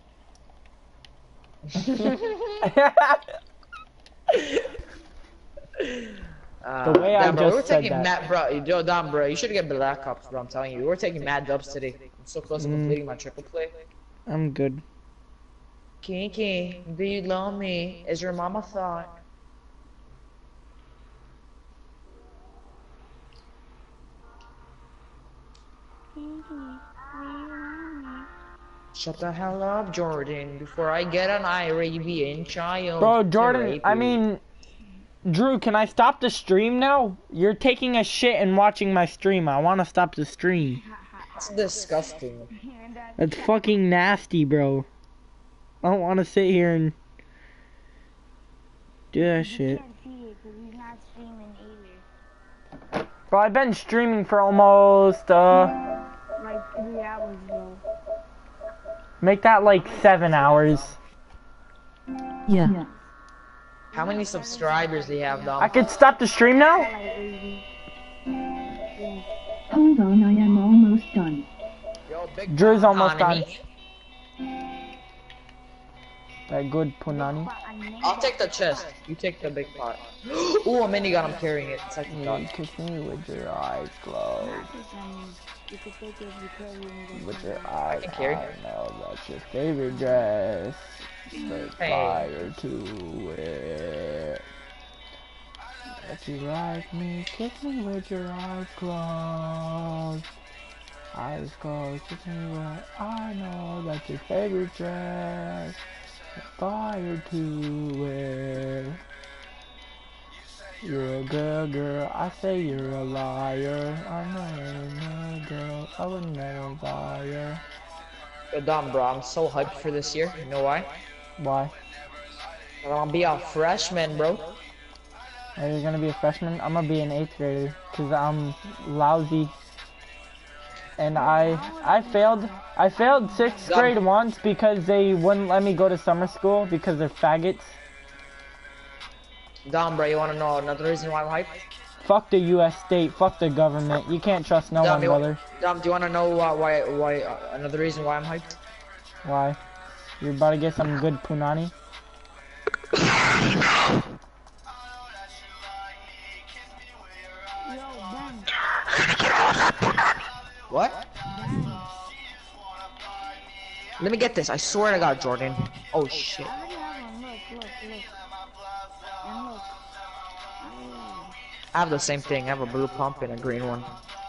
Uh, The way I yeah, bro, we were just said taking that. mad, bro. Yo, Dom, bro, you should get Black Ops, bro. I'm telling you, we were taking mad dubs today. I'm so close to Mm. completing my triple play. I'm good. Kiki, do you love me? Is your mama thought? Shut the hell up, Jordan, before I get an Arabian child. Bro, to Jordan, rape I you. mean, Drew, can I stop the stream now? You're taking a shit and watching my stream. I want to stop the stream. That's disgusting. That's fucking nasty, bro. I don't want to sit here and do that shit. Can't see it because he's not streaming either. Bro, I've been streaming for almost, uh, Like three hours ago. make that like seven hours. Yeah. How many subscribers do you have, Dom? I could stop the stream now? Like eighty. Hold on, I am almost done. Yo, big Drew's almost economy. That good punani. I'll take the chest. You take the big pot. Ooh, a minigun. I'm carrying it. Second You thought. kiss me with your eyes closed. You could take it if you carry it. With your eyes, can carry. I know that's your favorite dress. Set Hey. fire to it. If you like me, kiss me with your eyes closed. Eyes closed, kiss me with I know that's your favorite dress. Set fire to it. You're a good girl, I say you're a liar. I'm not a girl, I would never liar. Yo, Dom, bro, I'm so hyped for this year. You know why? Why? I'm gonna be a freshman, bro. Are you gonna be a freshman? I'm gonna be an eighth grader, cause I'm lousy. And I, I failed, I failed sixth Dom. grade once because they wouldn't let me go to summer school because they're faggots. Dom, bro, you wanna know another reason why I'm hyped? Fuck the U S state, fuck the government. You can't trust no Dom, one, you, brother. Dom, do you wanna know uh, why? Why? Uh, another reason why I'm hyped? Why? You're about to get some good punani? What? Let me get this. I swear to God, Jordan. Oh shit. I already have one. Look, look, look. And look. I have the same thing. I have a blue pump and a green one.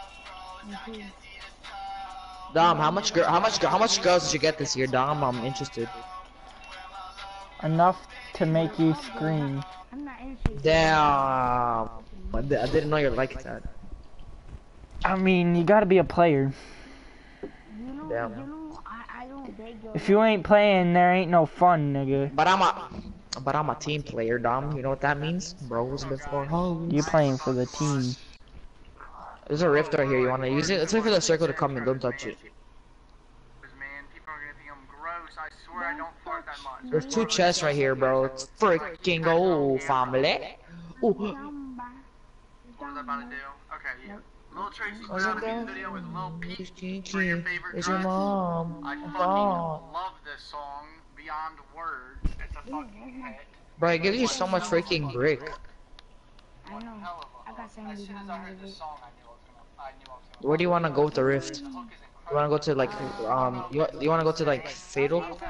Dom, how much girl? How much? How much girls did you get this year, Dom? I'm interested. Enough to make you scream. I'm not interested. Damn. I di- I didn't know you're like that. I mean, you gotta be a player. You know, Damn. you know, I, I don't beg your If you ain't playing, there ain't no fun, nigga. But I'm a, but I'm a team player, Dom. You know what that means? Bros before hoes. You playing for the team. There's a rift right here. You wanna use it? Let's wait for the circle to come in. Don't touch it. Man, people are gonna think I'm gross. I swear I don't fart that much. There's two chests right here, bro. It's freaking go, family. Ooh. What was I about to do? Okay, yeah. Little Tracy put out a music video with Lil Peep for your favorite Is your drugs. mom? I fucking Oh. love this song beyond words. It's a fucking hit. Bro, it gives you so much freaking brick. I know. I got seventy dollars out of it. Where do you want to go with the rift? You want to go to like um you you want to go to like Fatal? You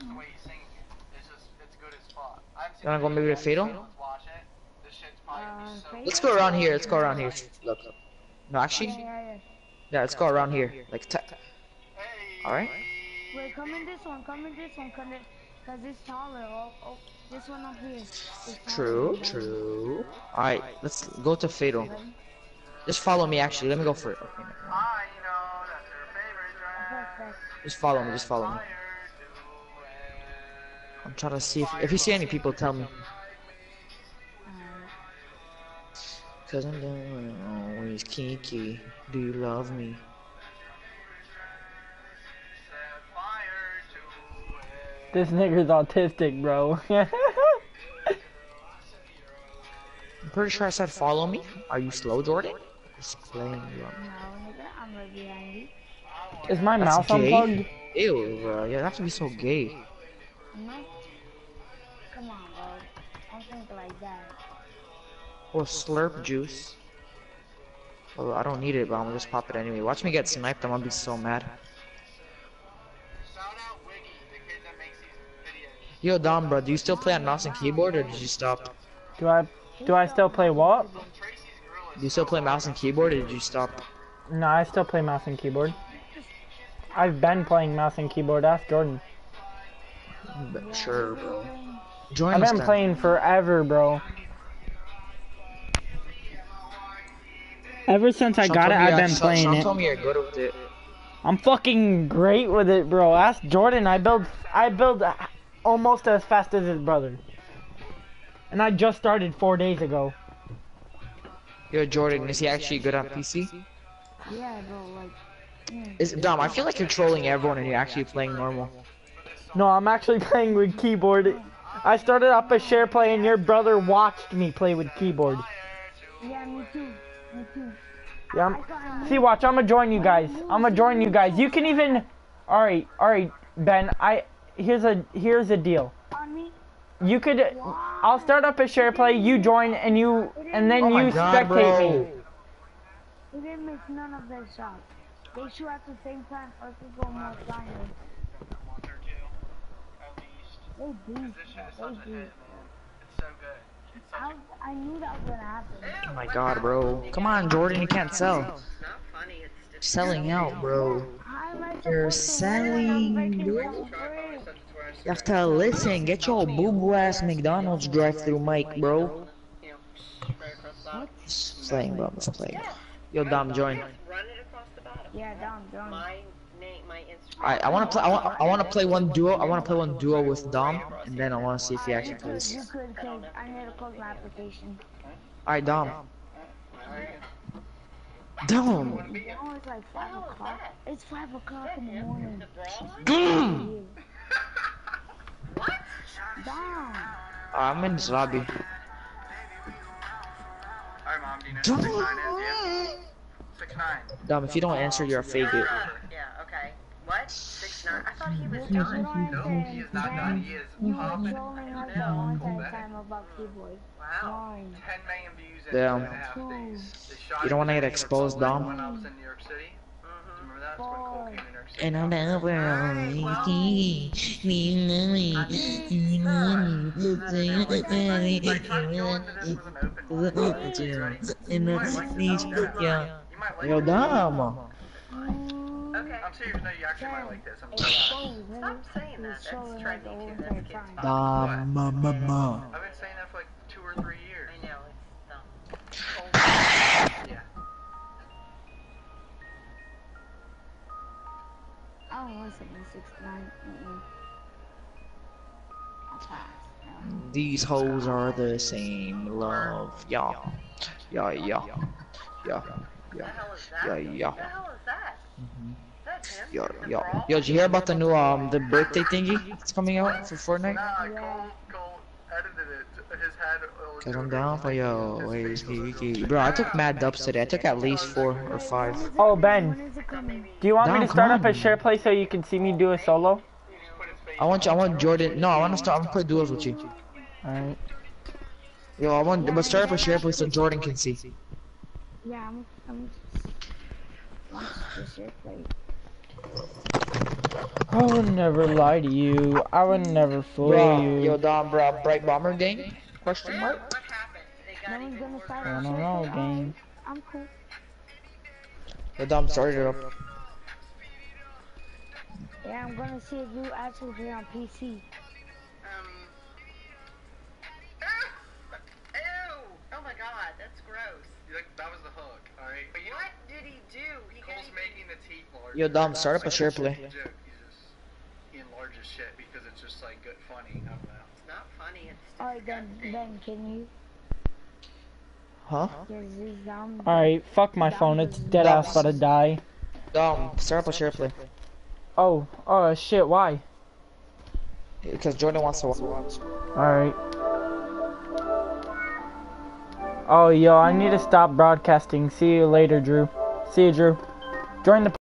want to go maybe to Fatal? Uh, Let's go around here. Let's go around here. Look. No, actually. Yeah, yeah, yeah. Yeah, let's go around here. Like, t all right. Wait, come in this one. Come in this one. Come in, cause it's taller. Oh, oh, this one up here. Is True, taller. true. All right, let's go to Fatal. Just follow me. Actually, let me go for it. Okay, just follow me. Just follow me. I'm trying to see if if you see any people, tell me. Cause I'm doing always kinky. Do you love me? This nigga's autistic, bro. I'm pretty sure I said follow me. Are you slow, Jordan? Just playing, bro. No, nigga, I'm right behind you. Is my That's mouse gay? unplugged? Ew, bro. You have to be so gay. I'm not. Come on, bro. Don't think like that. Or slurp juice. Well, I don't need it, but I'm gonna just pop it anyway. Watch me get sniped. I'm gonna be so mad. Yo, Dom, bro, do you still play on mouse and keyboard, or did you stop? Do I do I still play what? Do you still play mouse and keyboard, or did you stop? No, I still play mouse and keyboard. I've been playing mouse and keyboard. Ask Jordan. But sure, bro. Join I've us been then. playing forever, bro. Ever since I Sean got it, told me I've you're- been Sean- playing Sean it. told me you're good with it. I'm fucking great with it, bro. Ask Jordan. I build, I build almost as fast as his brother. And I just started four days ago. Yo, Jordan, is he actually good on P C? Yeah, bro. Like. Mm. Is Dom? I feel like you're trolling everyone, and you're actually playing normal. No, I'm actually playing with keyboard. I started up a share play, and your brother watched me play with keyboard. Yeah, me too. Me too. Yeah. I'm, see, watch. I'm gonna join you guys. I'm gonna join you guys. You can even. All right, all right, Ben. I here's a here's the deal. On me. You could. I'll start up a share play. You join, and you and then Oh my you God, spectate bro. me. They didn't make none of their shots. They shoot at the same time. First we go more silent. They beat. They beat. I, I knew that was gonna happen. Oh my God, bro. Come on, Jordan, you can't sell. Selling out, bro. How am I You're supposed to selling, win? dude. I'm breaking down free. You have to listen. Get your boo-boo ass McDonald's drive-through mic, bro. Just playing, bro. Just playing. Yo, Dom, join. Yeah, down, down. Alright, I wanna play. I want. I wanna play one duo. I wanna play one duo with Dom, and then I wanna see if he actually You plays. could, cause I need to close my application. Alright, Dom. Dom. No, it's like five o'clock. It's five o'clock in the morning. Dom. Down. I'm in this lobby. Alright, Mom, do you know who six nine is? Yeah? six nine. Dom, if you don't answer, you're a faggot. Yeah, okay. What? Six nine? I thought he was done. No, he is not done. He is You were popping. trolling like that one at a time about keyboard. Wow. Nine. ten million views in Damn. two and a half days. They shot You don't it wanna get in the exposed, Poland Dom? When I was in New York City. Do you remember that? That's when Cole came to New York City. And I'm never only me, me, Yo, Dom. Okay. I'm serious. No, you actually might like this. I'm Exposed, nigga. Stop saying that. He was That's trolling like the trendy whole too. entire That's against time. Dom, ma, ma, ma. I've been saying that for like two or three years. I know, it's dumb. Yeah. I don't want something six nine. Mm-mm. I'll pass. No. These hoes are the same love. Yeah. Yeah, yeah. Yeah. The Yeah. hell is that? Yeah, yeah. What the hell is that? Mhm. Is that him? Yo, The yo. brawl? Yo, did you hear about the new, um, the birthday thingy that's coming out for Fortnite? Nah, Cole, Cole edited it. His head. was Cause I'm doing down it. for yo. His Where's face was Kiki? Bro, I took mad dubs today. I took at least four or five. Oh, When Ben, is it coming? do you want Dom, me to come start up on. a share play so you can see me do a solo? I want you, I want Jordan. No, I want to start. I'm gonna play duos with you. Alright. Yo, I want, but start up a share place so Jordan can see. Yeah, I'm, I'm just, share play. I would never lie to you. I would never fool Bro, you. yo, Dom, bro, Bright Bomber Gang? Question mark? What happened? They got No one's even gonna more start I a don't share know, play. gang. Alright, I'm cool. Yo, Dom, started it up. Yeah, I'm gonna see if you actually play on P C. Um. Ah! Ew! Oh my god, that's gross. You like, that was the hook, alright? But you know, What did he do? He Cole's can't making the teeth larger. Yo, Dom, start up a Like, share it's play. a joke. He's just, he enlarges shit because it's just like good, funny. I don't know. It's not funny. It's Alright, then, disgusting. then can you? Huh? Cause this dumb. Alright, fuck my phone. It's dead ass about to die. Dom, start up a share play. Oh, oh shit, why? Because Jordan wants to watch. Alright. Oh, yo, I need to stop broadcasting. See you later, Drew. See you, Drew. Join the